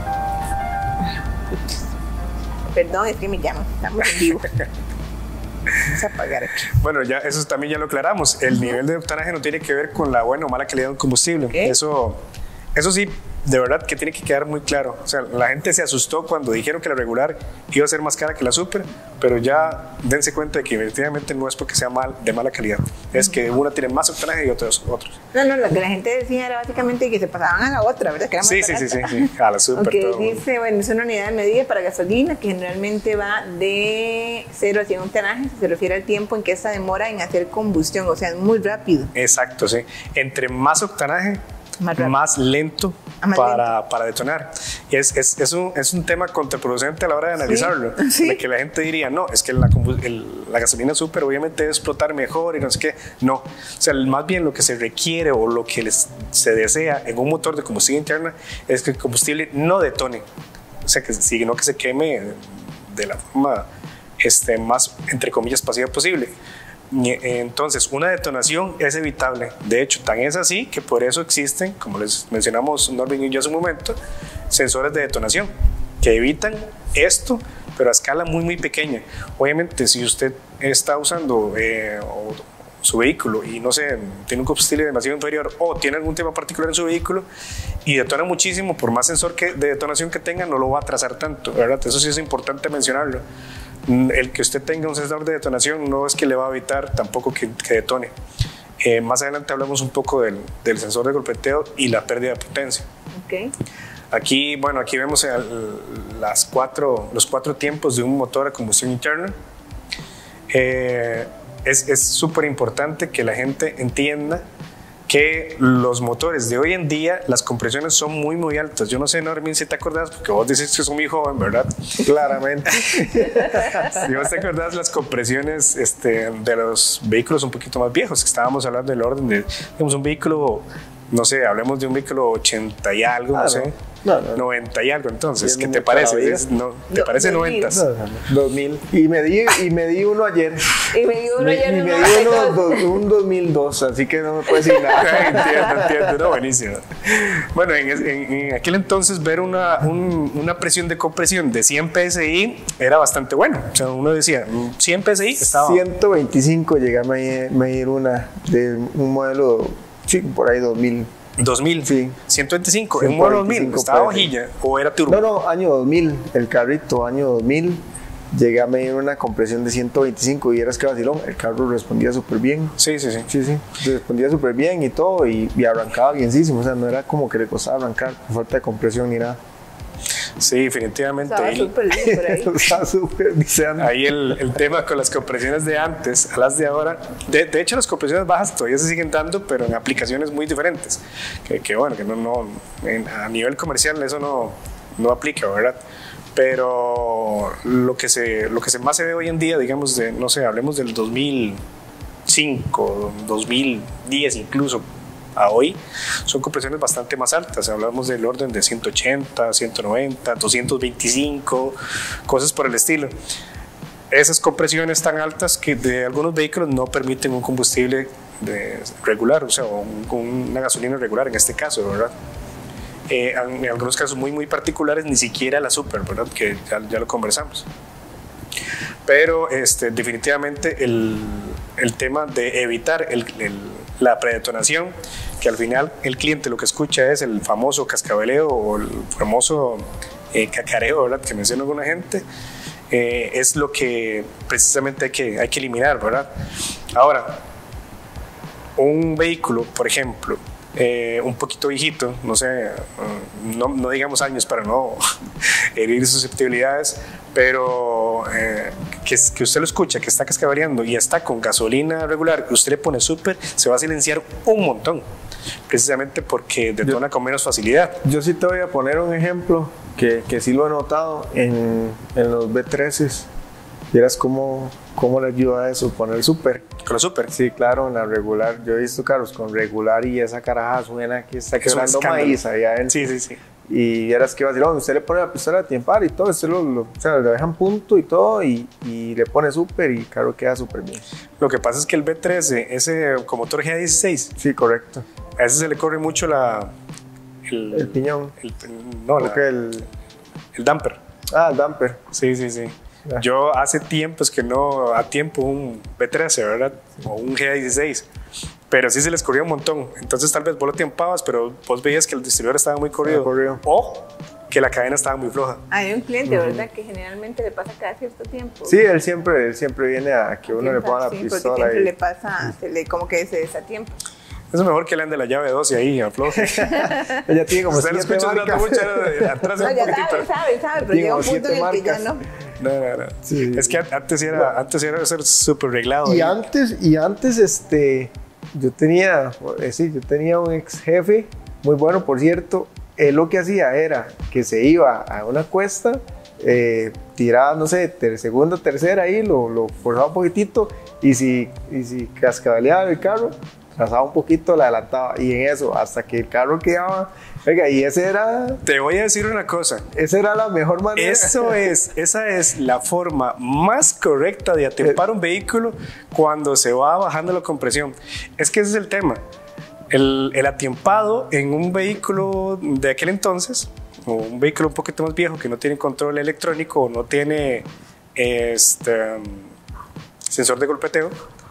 Ya? Perdón, es que me llaman. Estamos en vivo. Vamos a apagar aquí. Bueno, ya eso también ya lo aclaramos. El uh-huh. nivel de octanaje no tiene que ver con la buena o mala calidad de un combustible. Okay. Eso, eso sí, de verdad que tiene que quedar muy claro. O sea, la gente se asustó cuando dijeron que la regular iba a ser más cara que la super, pero ya dense cuenta de que efectivamente no es porque sea mal, de mala calidad. Es que una tiene más octanaje y otros otros. No, no, lo que la gente decía era básicamente que se pasaban a la otra, ¿verdad? Que era más sí, sí, sí, sí, sí, a la super. Aunque todo. dice, bueno, es una unidad de medida para gasolina que generalmente va de cero a cien octanajes. Se refiere al tiempo en que esta demora en hacer combustión, o sea, es muy rápido. Exacto, sí. Entre más octanaje, más, más lento ah, más para, lento. para detonar. Y es, es, es, un, es un tema contraproducente a la hora de analizarlo. Sí, sí. De que la gente diría, no, es que la, el, la gasolina super obviamente debe explotar mejor y no sé qué. No. O sea, más bien lo que se requiere o lo que les, se desea en un motor de combustión interna es que el combustible no detone. O sea, que, sino que se queme de la forma este, más, entre comillas, pasiva posible. Entonces, una detonación es evitable. De hecho, tan es así que por eso existen, como les mencionamos Norvin y yo hace un momento, sensores de detonación que evitan esto, pero a escala muy, muy pequeña. Obviamente, si usted está usando eh, o, su vehículo y no sé, tiene un combustible demasiado inferior o tiene algún tema particular en su vehículo y detona muchísimo, por más sensor que, de detonación que tenga, no lo va a atrasar tanto, ¿verdad? Eso sí es importante mencionarlo. El que usted tenga un sensor de detonación no es que le va a evitar tampoco que, que detone. Eh, más adelante hablamos un poco del, del sensor de golpeteo y la pérdida de potencia. Okay. Aquí, bueno, aquí vemos el, las cuatro, los cuatro tiempos de un motor a combustión interna. Eh, es súper importante que la gente entienda que los motores de hoy en día, las compresiones son muy, muy altas. Yo no sé, Normin, si te acordás, porque vos dices que sos muy joven, ¿verdad? Claramente. Si vos te acordás, las compresiones este, de los vehículos un poquito más viejos, que estábamos hablando del orden de, digamos, un vehículo, no sé, hablemos de un vehículo ochenta y algo, ah, no, no sé, no, no. noventa y algo, entonces, ¿qué te parece? Es, no, ¿Te no, parece noventa? dos mil. Y me di, y me di uno ayer. Y me di uno me, ayer. Y me di uno, do, un dos mil dos, así que no me puedes decir nada. Entiendo, entiendo, no, buenísimo. Bueno, en, en, en aquel entonces ver una, un, una presión de compresión de cien P S I era bastante bueno. O sea, uno decía, cien P S I estaba... ciento veinticinco llegué a medir una de un modelo, sí, por ahí dos mil. dos mil, sí. ciento veinticinco, en un modelo dos mil, ¿estaba hojilla o era turbo? No, no, año dos mil, el carrito, año dos mil, llegué a medir una compresión de ciento veinticinco y eras que vacilón, el carro respondía súper bien. Sí, sí, sí. Sí, sí, respondía súper bien y todo, y, y arrancaba bienísimo, o sea, no era como que le costaba arrancar por falta de compresión ni nada. Sí, definitivamente. Estaba Ahí, súper lindo por ahí. Estaba súper diseando. ahí el, el tema con las compresiones de antes a las de ahora. De, de hecho, las compresiones bajas todavía se siguen dando, pero en aplicaciones muy diferentes. Que, que bueno, que no, no, en, a nivel comercial eso no, no aplica, ¿verdad? Pero lo que, se, lo que se más se ve hoy en día, digamos, de, no sé, hablemos del dos mil cinco, dos mil diez incluso, a hoy, son compresiones bastante más altas. Hablamos del orden de ciento ochenta, ciento noventa, doscientos veinticinco, cosas por el estilo. Esas compresiones tan altas que de algunos vehículos no permiten un combustible de regular, o sea, un, una gasolina regular en este caso, ¿verdad? Eh, en algunos casos muy muy particulares ni siquiera la super, ¿verdad? Que ya, ya lo conversamos. Pero este, definitivamente el, el tema de evitar el, el, la predetonación, que al final el cliente lo que escucha es el famoso cascabeleo o el famoso eh, cacareo, ¿verdad? Que menciona alguna gente, eh, es lo que precisamente hay que, hay que eliminar, ¿verdad? Ahora, un vehículo, por ejemplo, Eh, un poquito viejito, no sé, no, no digamos años para no herir susceptibilidades, pero eh, que, que usted lo escucha, que está cascabeleando y está con gasolina regular, que usted le pone súper, se va a silenciar un montón, precisamente porque detona yo, con menos facilidad. Yo sí te voy a poner un ejemplo que, que sí lo he notado en, en los B trece. ¿Vieras cómo, cómo le ayuda a eso poner súper? ¿Con la súper? Sí, claro, en la regular. Yo he visto carros con regular y esa caraja suena que está quebrando maíz allá en. Sí, sí, sí. Y vieras que vacilón, usted le pone la pistola a tiempar y todo, usted lo, lo, o sea, le dejan punto y todo y, y le pone súper y el carro queda súper bien. Lo que pasa es que el B trece, ese con motor G A dieciséis. Sí, correcto. A ese se le corre mucho la... El, el piñón. El, no, la, el, el damper. Ah, el damper. Sí, sí, sí. Yo hace tiempos que no a tiempo un B trece, ¿verdad? O un G A dieciséis, pero sí se les corría un montón. Entonces tal vez vos lo tiempabas, pero vos veías que el distribuidor estaba muy corrido, corrido. O que la cadena estaba muy floja. Hay un cliente, uh-huh. ¿verdad? Que generalmente le pasa cada cierto tiempo. Sí, él siempre, él siempre viene a que a uno le ponga la sí, pistola. Porque siempre y... le pasa, se le, como que se desatiempo. Es mejor que le ande la llave dos y ahí afloje. Ella tiene como siete marcas. Usted lo escucha mucho atrás no, un ya poquitito. sabe, sabe, sabe, pero llega un punto en el marcas. que ya no. No, no, no. Sí, es que antes era, no. antes era ser súper reglado. Y, y antes, y antes, este, yo tenía, eh, sí, yo tenía un ex jefe, muy bueno, por cierto. Él lo que hacía era que se iba a una cuesta, eh, tiraba, no sé, ter, segunda, tercera ahí, lo, lo forzaba un poquitito y si, y si cascabeleaba el carro, trazaba un poquito, la adelantaba y en eso, hasta que el carro quedaba. Oiga, y ese era... Te voy a decir una cosa. Esa era la mejor manera. Eso es, esa es la forma más correcta de atempar un vehículo cuando se va bajando la compresión. Es que ese es el tema. El, el atiempado en un vehículo de aquel entonces, o un vehículo un poquito más viejo que no tiene control electrónico o no tiene este, sensor de golpeteo,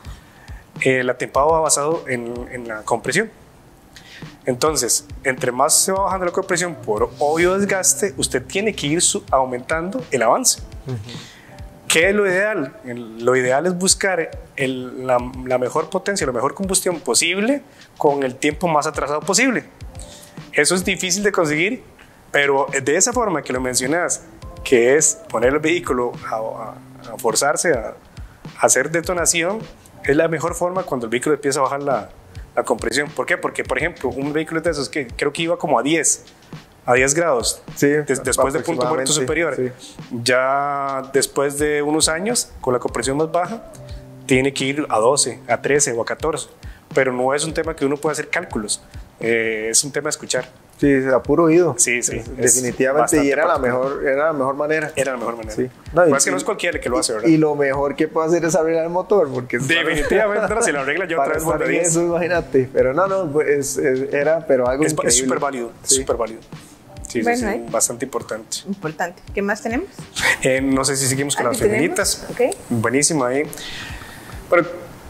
el atiempado va basado en, en la compresión. Entonces, entre más se va bajando la compresión por obvio desgaste, usted tiene que ir su, aumentando el avance. Uh-huh. ¿Qué es lo ideal? El, lo ideal es buscar el, la, la mejor potencia, la mejor combustión posible con el tiempo más atrasado posible. Eso es difícil de conseguir, pero de esa forma que lo mencionas, que es poner el vehículo a, a, a forzarse a, a hacer detonación, es la mejor forma cuando el vehículo empieza a bajar la, la compresión. ¿Por qué? Porque, por ejemplo, un vehículo de esos que creo que iba como a diez, a diez grados, sí, des, después del punto muerto superior, sí. Ya después de unos años, con la compresión más baja, tiene que ir a doce, a trece o a catorce. Pero no es un tema que uno pueda hacer cálculos, eh, es un tema de escuchar. Sí, a puro oído. Sí, sí. Definitivamente, y era la, mejor, era la mejor manera. Era la mejor manera. Sí. No, y, es que no es cualquiera que lo hace, ¿verdad? Y lo mejor que puede hacer es arreglar el motor. Porque definitivamente, no, si lo arregla yo otra vez volvería. Eso, imagínate. Pero no, no, es, es, era pero algo es increíble. súper válido, sí. súper válido. Sí, bueno, sí, sí, bastante importante. Importante. ¿Qué más tenemos? Eh, no sé si seguimos con las feminitas. Okay. Buenísima ahí. Bueno,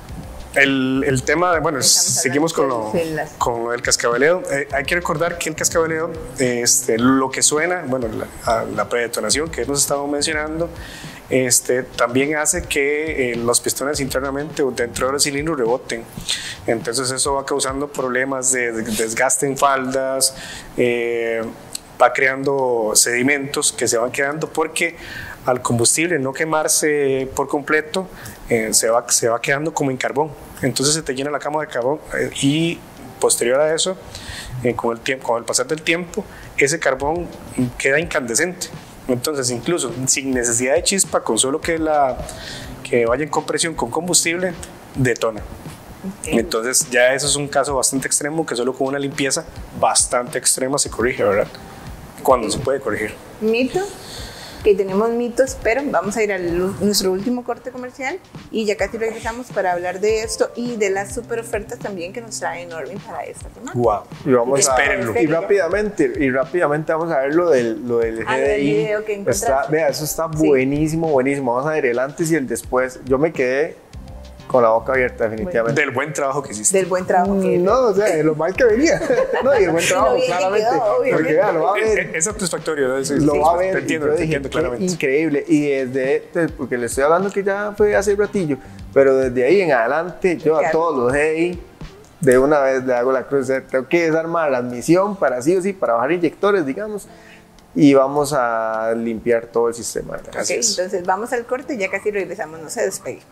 El, el tema, de, bueno, Estamos seguimos con lo, hablando de células. con lo del cascabeleo. Eh, hay que recordar que el cascabeleo, este, lo que suena, bueno, la, a la predetonación que nos estábamos mencionando, este, también hace que eh, los pistones internamente o dentro de los cilindros reboten. Entonces eso va causando problemas de, de desgaste en faldas, eh, va creando sedimentos que se van quedando porque al combustible no quemarse por completo, eh, se, va, se va quedando como en carbón. Entonces se te llena la cama de carbón eh, y posterior a eso, eh, con, el tiempo, con el pasar del tiempo, ese carbón queda incandescente. Entonces incluso sin necesidad de chispa, con solo que, la, que vaya en compresión con combustible, detona. Okay. Entonces ya eso es un caso bastante extremo que solo con una limpieza bastante extrema se corrige, ¿verdad? Cuando okay. se puede corregir. Mito, que tenemos mitos, pero vamos a ir a nuestro último corte comercial y ya casi regresamos para hablar de esto y de las super ofertas también que nos trae Normin para esta semana. Wow. Y vamos a Espérenlo. y rápidamente y rápidamente vamos a ver lo del lo del ah, G D I. Video que está, vea, eso está buenísimo, sí. buenísimo. Vamos a ver el antes y el después. Yo me quedé con la boca abierta, definitivamente. Del buen trabajo que hiciste. Del buen trabajo que No, o sea, de lo mal que venía. No, y el buen trabajo, lo claramente. Quedó, porque vea, lo va a ver. Es, es satisfactorio, ¿no? Sí, lo sí, va a ver. Te entiendo, te te dije, entiendo claramente. Increíble. Y desde, porque le estoy hablando que ya fue hace ratillo, pero desde ahí en adelante, yo a todos los G D I, de una vez le hago la cruz. Tengo que desarmar la admisión para sí o sí, para bajar inyectores, digamos. Y vamos a limpiar todo el sistema. Ok, entonces vamos al corte y ya casi regresamos, no se despegue.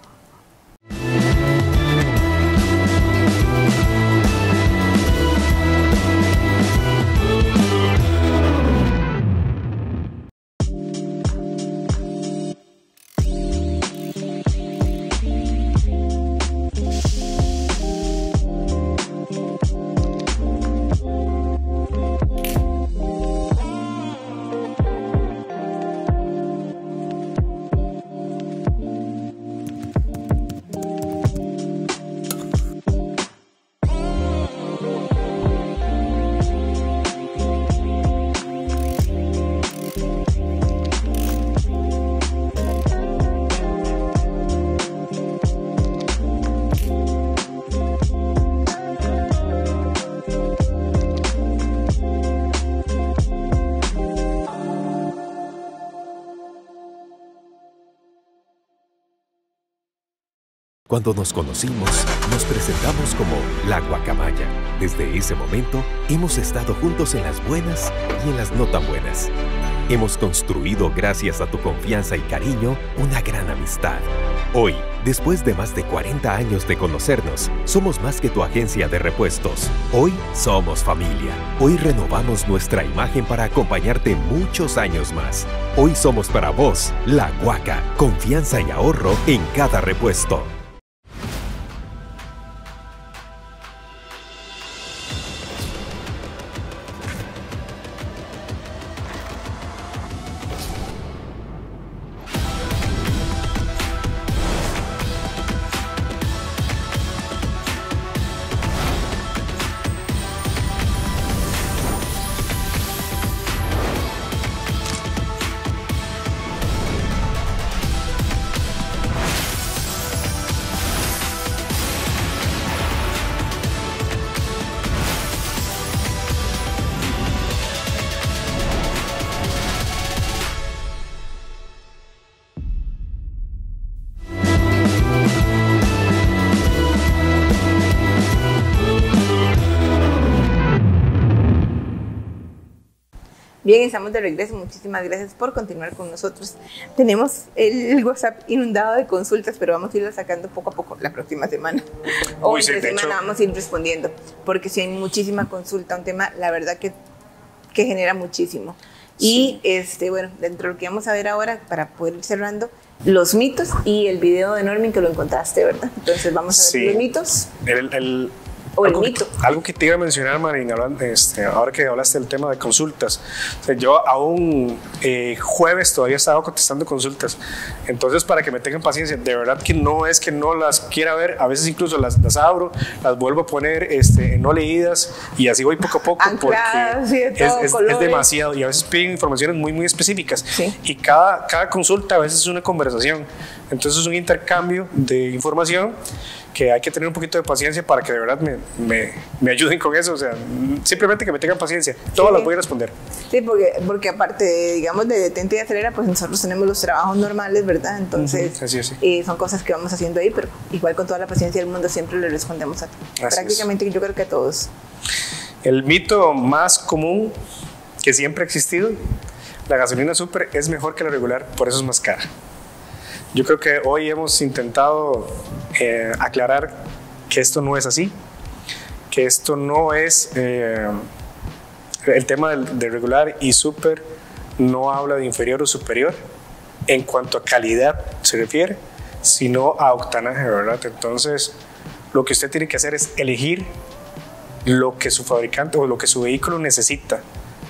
Cuando nos conocimos, nos presentamos como La Guacamaya. Desde ese momento, hemos estado juntos en las buenas y en las no tan buenas. Hemos construido, gracias a tu confianza y cariño, una gran amistad. Hoy, después de más de cuarenta años de conocernos, somos más que tu agencia de repuestos. Hoy somos familia. Hoy renovamos nuestra imagen para acompañarte muchos años más. Hoy somos para vos, La Guaca. Confianza y ahorro en cada repuesto. Bien, estamos de regreso. Muchísimas gracias por continuar con nosotros. Tenemos el WhatsApp inundado de consultas, pero vamos a irlo sacando poco a poco la próxima semana. O Uy, entre sí, semana hecho. vamos a ir respondiendo, porque si hay muchísima consulta, un tema, la verdad que, que genera muchísimo. Y Sí. este, bueno, dentro de lo que vamos a ver ahora, para poder ir cerrando, los mitos y el video de Normin que lo encontraste, ¿verdad? Entonces vamos a ver Sí. los mitos. El, el, O el algo, mito. Que, algo que te iba a mencionar, Marín, hablando, este, ahora que hablaste del tema de consultas. O sea, yo aún eh, jueves todavía estaba contestando consultas. Entonces, para que me tengan paciencia, de verdad que no es que no las quiera ver. A veces incluso las, las abro, las vuelvo a poner este, en no leídas y así voy poco a poco. Ancladas, porque sí, de es, todo, es, es colores. demasiado y a veces piden informaciones muy, muy específicas. Sí. Y cada, cada consulta a veces es una conversación. Entonces, es un intercambio de información que hay que tener un poquito de paciencia para que de verdad me, me, me ayuden con eso, o sea, simplemente que me tengan paciencia, todas sí, las voy a responder. Sí, porque, porque aparte, de, digamos, de detente y acelera, pues nosotros tenemos los trabajos normales, ¿verdad? Entonces, uh-huh. Así es, sí. eh, son cosas que vamos haciendo ahí, pero igual con toda la paciencia del mundo siempre le respondemos a Así prácticamente es. Yo creo que a todos. El mito más común que siempre ha existido, la gasolina super es mejor que la regular, por eso es más cara. Yo creo que hoy hemos intentado eh, aclarar que esto no es así, que esto no es eh, el tema de, de regular y super, no habla de inferior o superior en cuanto a calidad se refiere, sino a octanaje, ¿verdad? Entonces, lo que usted tiene que hacer es elegir lo que su fabricante o lo que su vehículo necesita,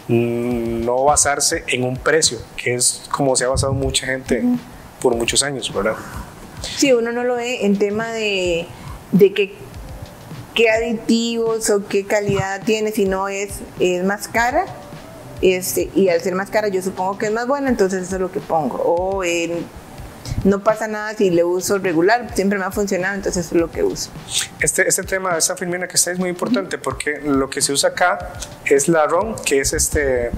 no basarse en un precio, que es como se ha basado mucha gente uh-huh. por muchos años, ¿verdad? Sí, uno no lo ve en tema de, de que, qué aditivos o qué calidad tiene, sino es, es más cara, este, y al ser más cara yo supongo que es más buena, entonces eso es lo que pongo. O en, no pasa nada si le uso regular, siempre me ha funcionado, entonces eso es lo que uso. Este, este tema de esa filmina que está es muy importante uh-huh. porque lo que se usa acá es la R O N, que es este,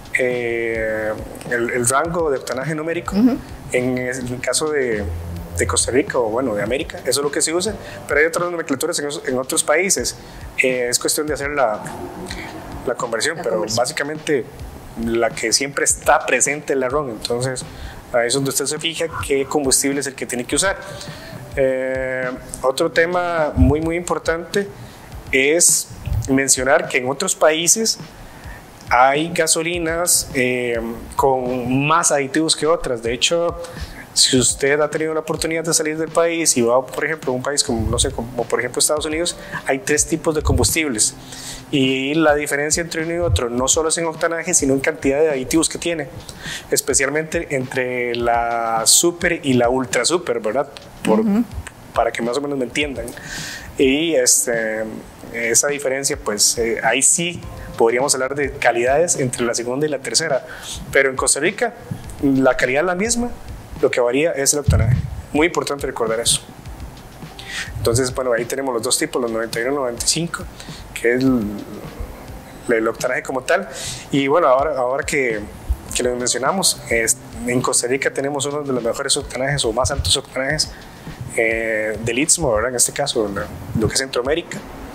eh, el, el rango de octanaje numérico. Uh-huh. En el caso de, de Costa Rica o bueno, de América, eso es lo que se usa, pero hay otras nomenclaturas en, en otros países. Eh, es cuestión de hacer la, la conversión, la pero conversión. Básicamente la que siempre está presente es la R O N, entonces ahí es donde usted se fija qué combustible es el que tiene que usar. Eh, otro tema muy muy importante es mencionar que en otros países hay gasolinas eh, con más aditivos que otras. De hecho, si usted ha tenido la oportunidad de salir del país y va, por ejemplo, a un país como, no sé, como por ejemplo Estados Unidos, hay tres tipos de combustibles. Y la diferencia entre uno y otro no solo es en octanaje, sino en cantidad de aditivos que tiene, especialmente entre la super y la ultra super, ¿verdad? Por, uh-huh. Para que más o menos me entiendan. Y este, esa diferencia, pues eh, ahí sí podríamos hablar de calidades entre la segunda y la tercera, pero en Costa Rica la calidad es la misma, lo que varía es el octanaje. Muy importante recordar eso. Entonces, bueno, ahí tenemos los dos tipos, los noventa y uno y noventa y cinco, que es el, el octanaje como tal. Y bueno, ahora, ahora que, que lo mencionamos, es, en Costa Rica tenemos uno de los mejores octanajes o más altos octanajes eh, del Istmo, ¿verdad? En este caso, lo, lo que es Centroamérica.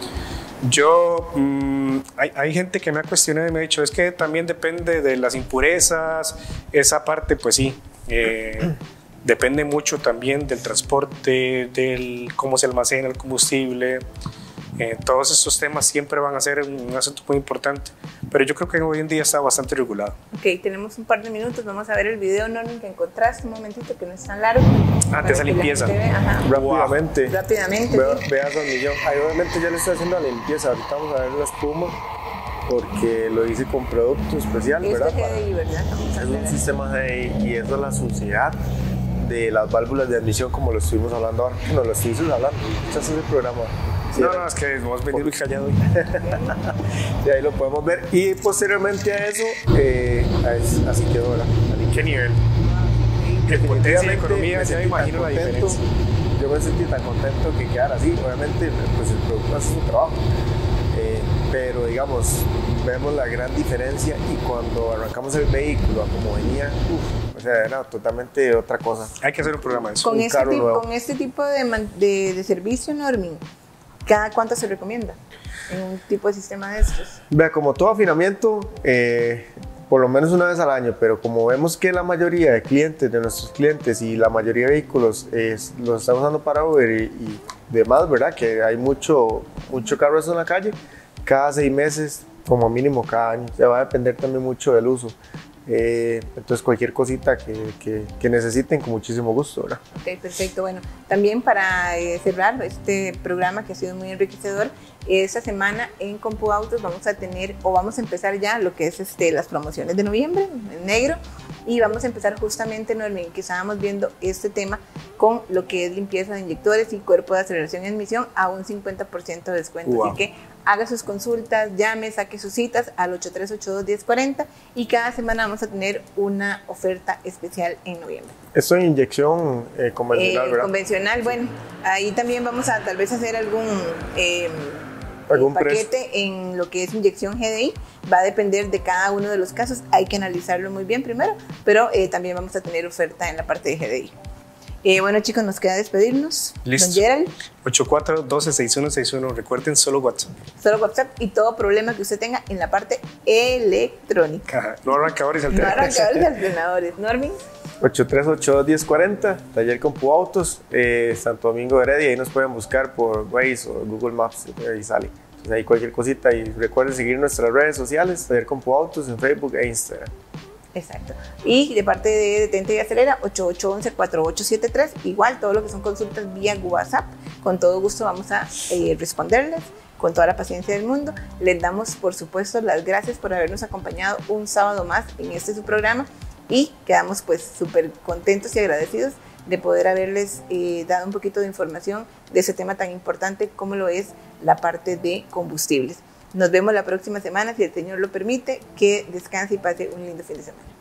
Yo, mmm, hay, hay gente que me ha cuestionado y me ha dicho, es que también depende de las impurezas, esa parte, pues sí, eh, depende mucho también del transporte, del cómo se almacena el combustible. Eh, todos estos temas siempre van a ser un asunto muy importante, pero yo creo que hoy en día está bastante regulado. Ok, tenemos un par de minutos, vamos a ver el video, Norman, que encontraste, un momentito que no es tan largo. Antes esa limpieza. Rápidamente. Wow. Rápidamente. Ve, veas donde yo, ahí obviamente ya le estoy haciendo la limpieza, ahorita vamos a ver la espuma, porque lo hice con producto especial, ¿verdad? Es G D I, ¿verdad? Es un sistema G D I y eso es la suciedad de las válvulas de admisión, como lo estuvimos hablando ahora. No, lo estuvimos hablando, este es el programa. Sí, no, no, es que hemos venido muy callado. Y ahí lo podemos ver. Y posteriormente a eso, eh, así quedó, ¿verdad? ¿Qué nivel? ¿Qué potencia de economía? Ya me imagino la diferencia. Yo me sentí tan contento que quedara así. Obviamente, pues el producto hace su trabajo. Eh, pero digamos, vemos la gran diferencia y cuando arrancamos el vehículo a como venía, uff, o sea, era totalmente otra cosa. Hay que hacer un programa de eso. Con, este tipo, con este tipo de, de, de servicio, Normin, ¿cada cuánto se recomienda en un tipo de sistema de estos? Vea, como todo afinamiento, eh, por lo menos una vez al año, pero como vemos que la mayoría de clientes, de nuestros clientes y la mayoría de vehículos eh, los están usando para Uber y, y demás, ¿verdad? Que hay mucho, mucho carro en la calle, cada seis meses, como mínimo cada año. Ya va a depender también mucho del uso. Eh, entonces cualquier cosita que, que, que necesiten, con muchísimo gusto, ¿verdad? Ok, perfecto. Bueno, también para eh, cerrar este programa que ha sido muy enriquecedor, esta semana en CompuAutos vamos a tener, o vamos a empezar ya lo que es este, las promociones de noviembre, en negro, y vamos a empezar justamente, Normin, que estábamos viendo este tema con lo que es limpieza de inyectores y cuerpo de aceleración y admisión a un cincuenta por ciento de descuento. Wow. Así que haga sus consultas, llame, saque sus citas al ocho tres ocho dos, uno cero cuatro cero y cada semana vamos a tener una oferta especial en noviembre. Esto es inyección eh, convencional, eh, ¿verdad? Convencional, bueno, ahí también vamos a tal vez hacer algún, eh, ¿Algún paquete en lo que es inyección G D I. Va a depender de cada uno de los casos, hay que analizarlo muy bien primero, pero eh, también vamos a tener oferta en la parte de G D I. Eh, bueno, chicos, nos queda despedirnos. Listo. Don Gerald. ocho cuatro uno dos, seis uno seis uno. Recuerden, solo WhatsApp. Solo WhatsApp y todo problema que usted tenga en la parte electrónica. Ajá. No arrancadores y No alternadores. arrancadores y alternadores. Normin. ocho tres ocho dos, uno cero cuatro cero, taller CompuAutos, eh, Santo Domingo de Heredia. Ahí nos pueden buscar por Waze o Google Maps, ahí sale. Entonces, ahí cualquier cosita. Y recuerden seguir nuestras redes sociales, taller CompuAutos en Facebook e Instagram. Exacto. Y de parte de Detente y Acelera, ocho ocho uno uno, cuatro ocho siete tres. Igual, todo lo que son consultas vía WhatsApp. Con todo gusto vamos a eh, responderles con toda la paciencia del mundo. Les damos, por supuesto, las gracias por habernos acompañado un sábado más en este su programa. Y quedamos pues súper contentos y agradecidos de poder haberles eh, dado un poquito de información de ese tema tan importante como lo es la parte de combustibles. Nos vemos la próxima semana, si el Señor lo permite. Que descanse y pase un lindo fin de semana.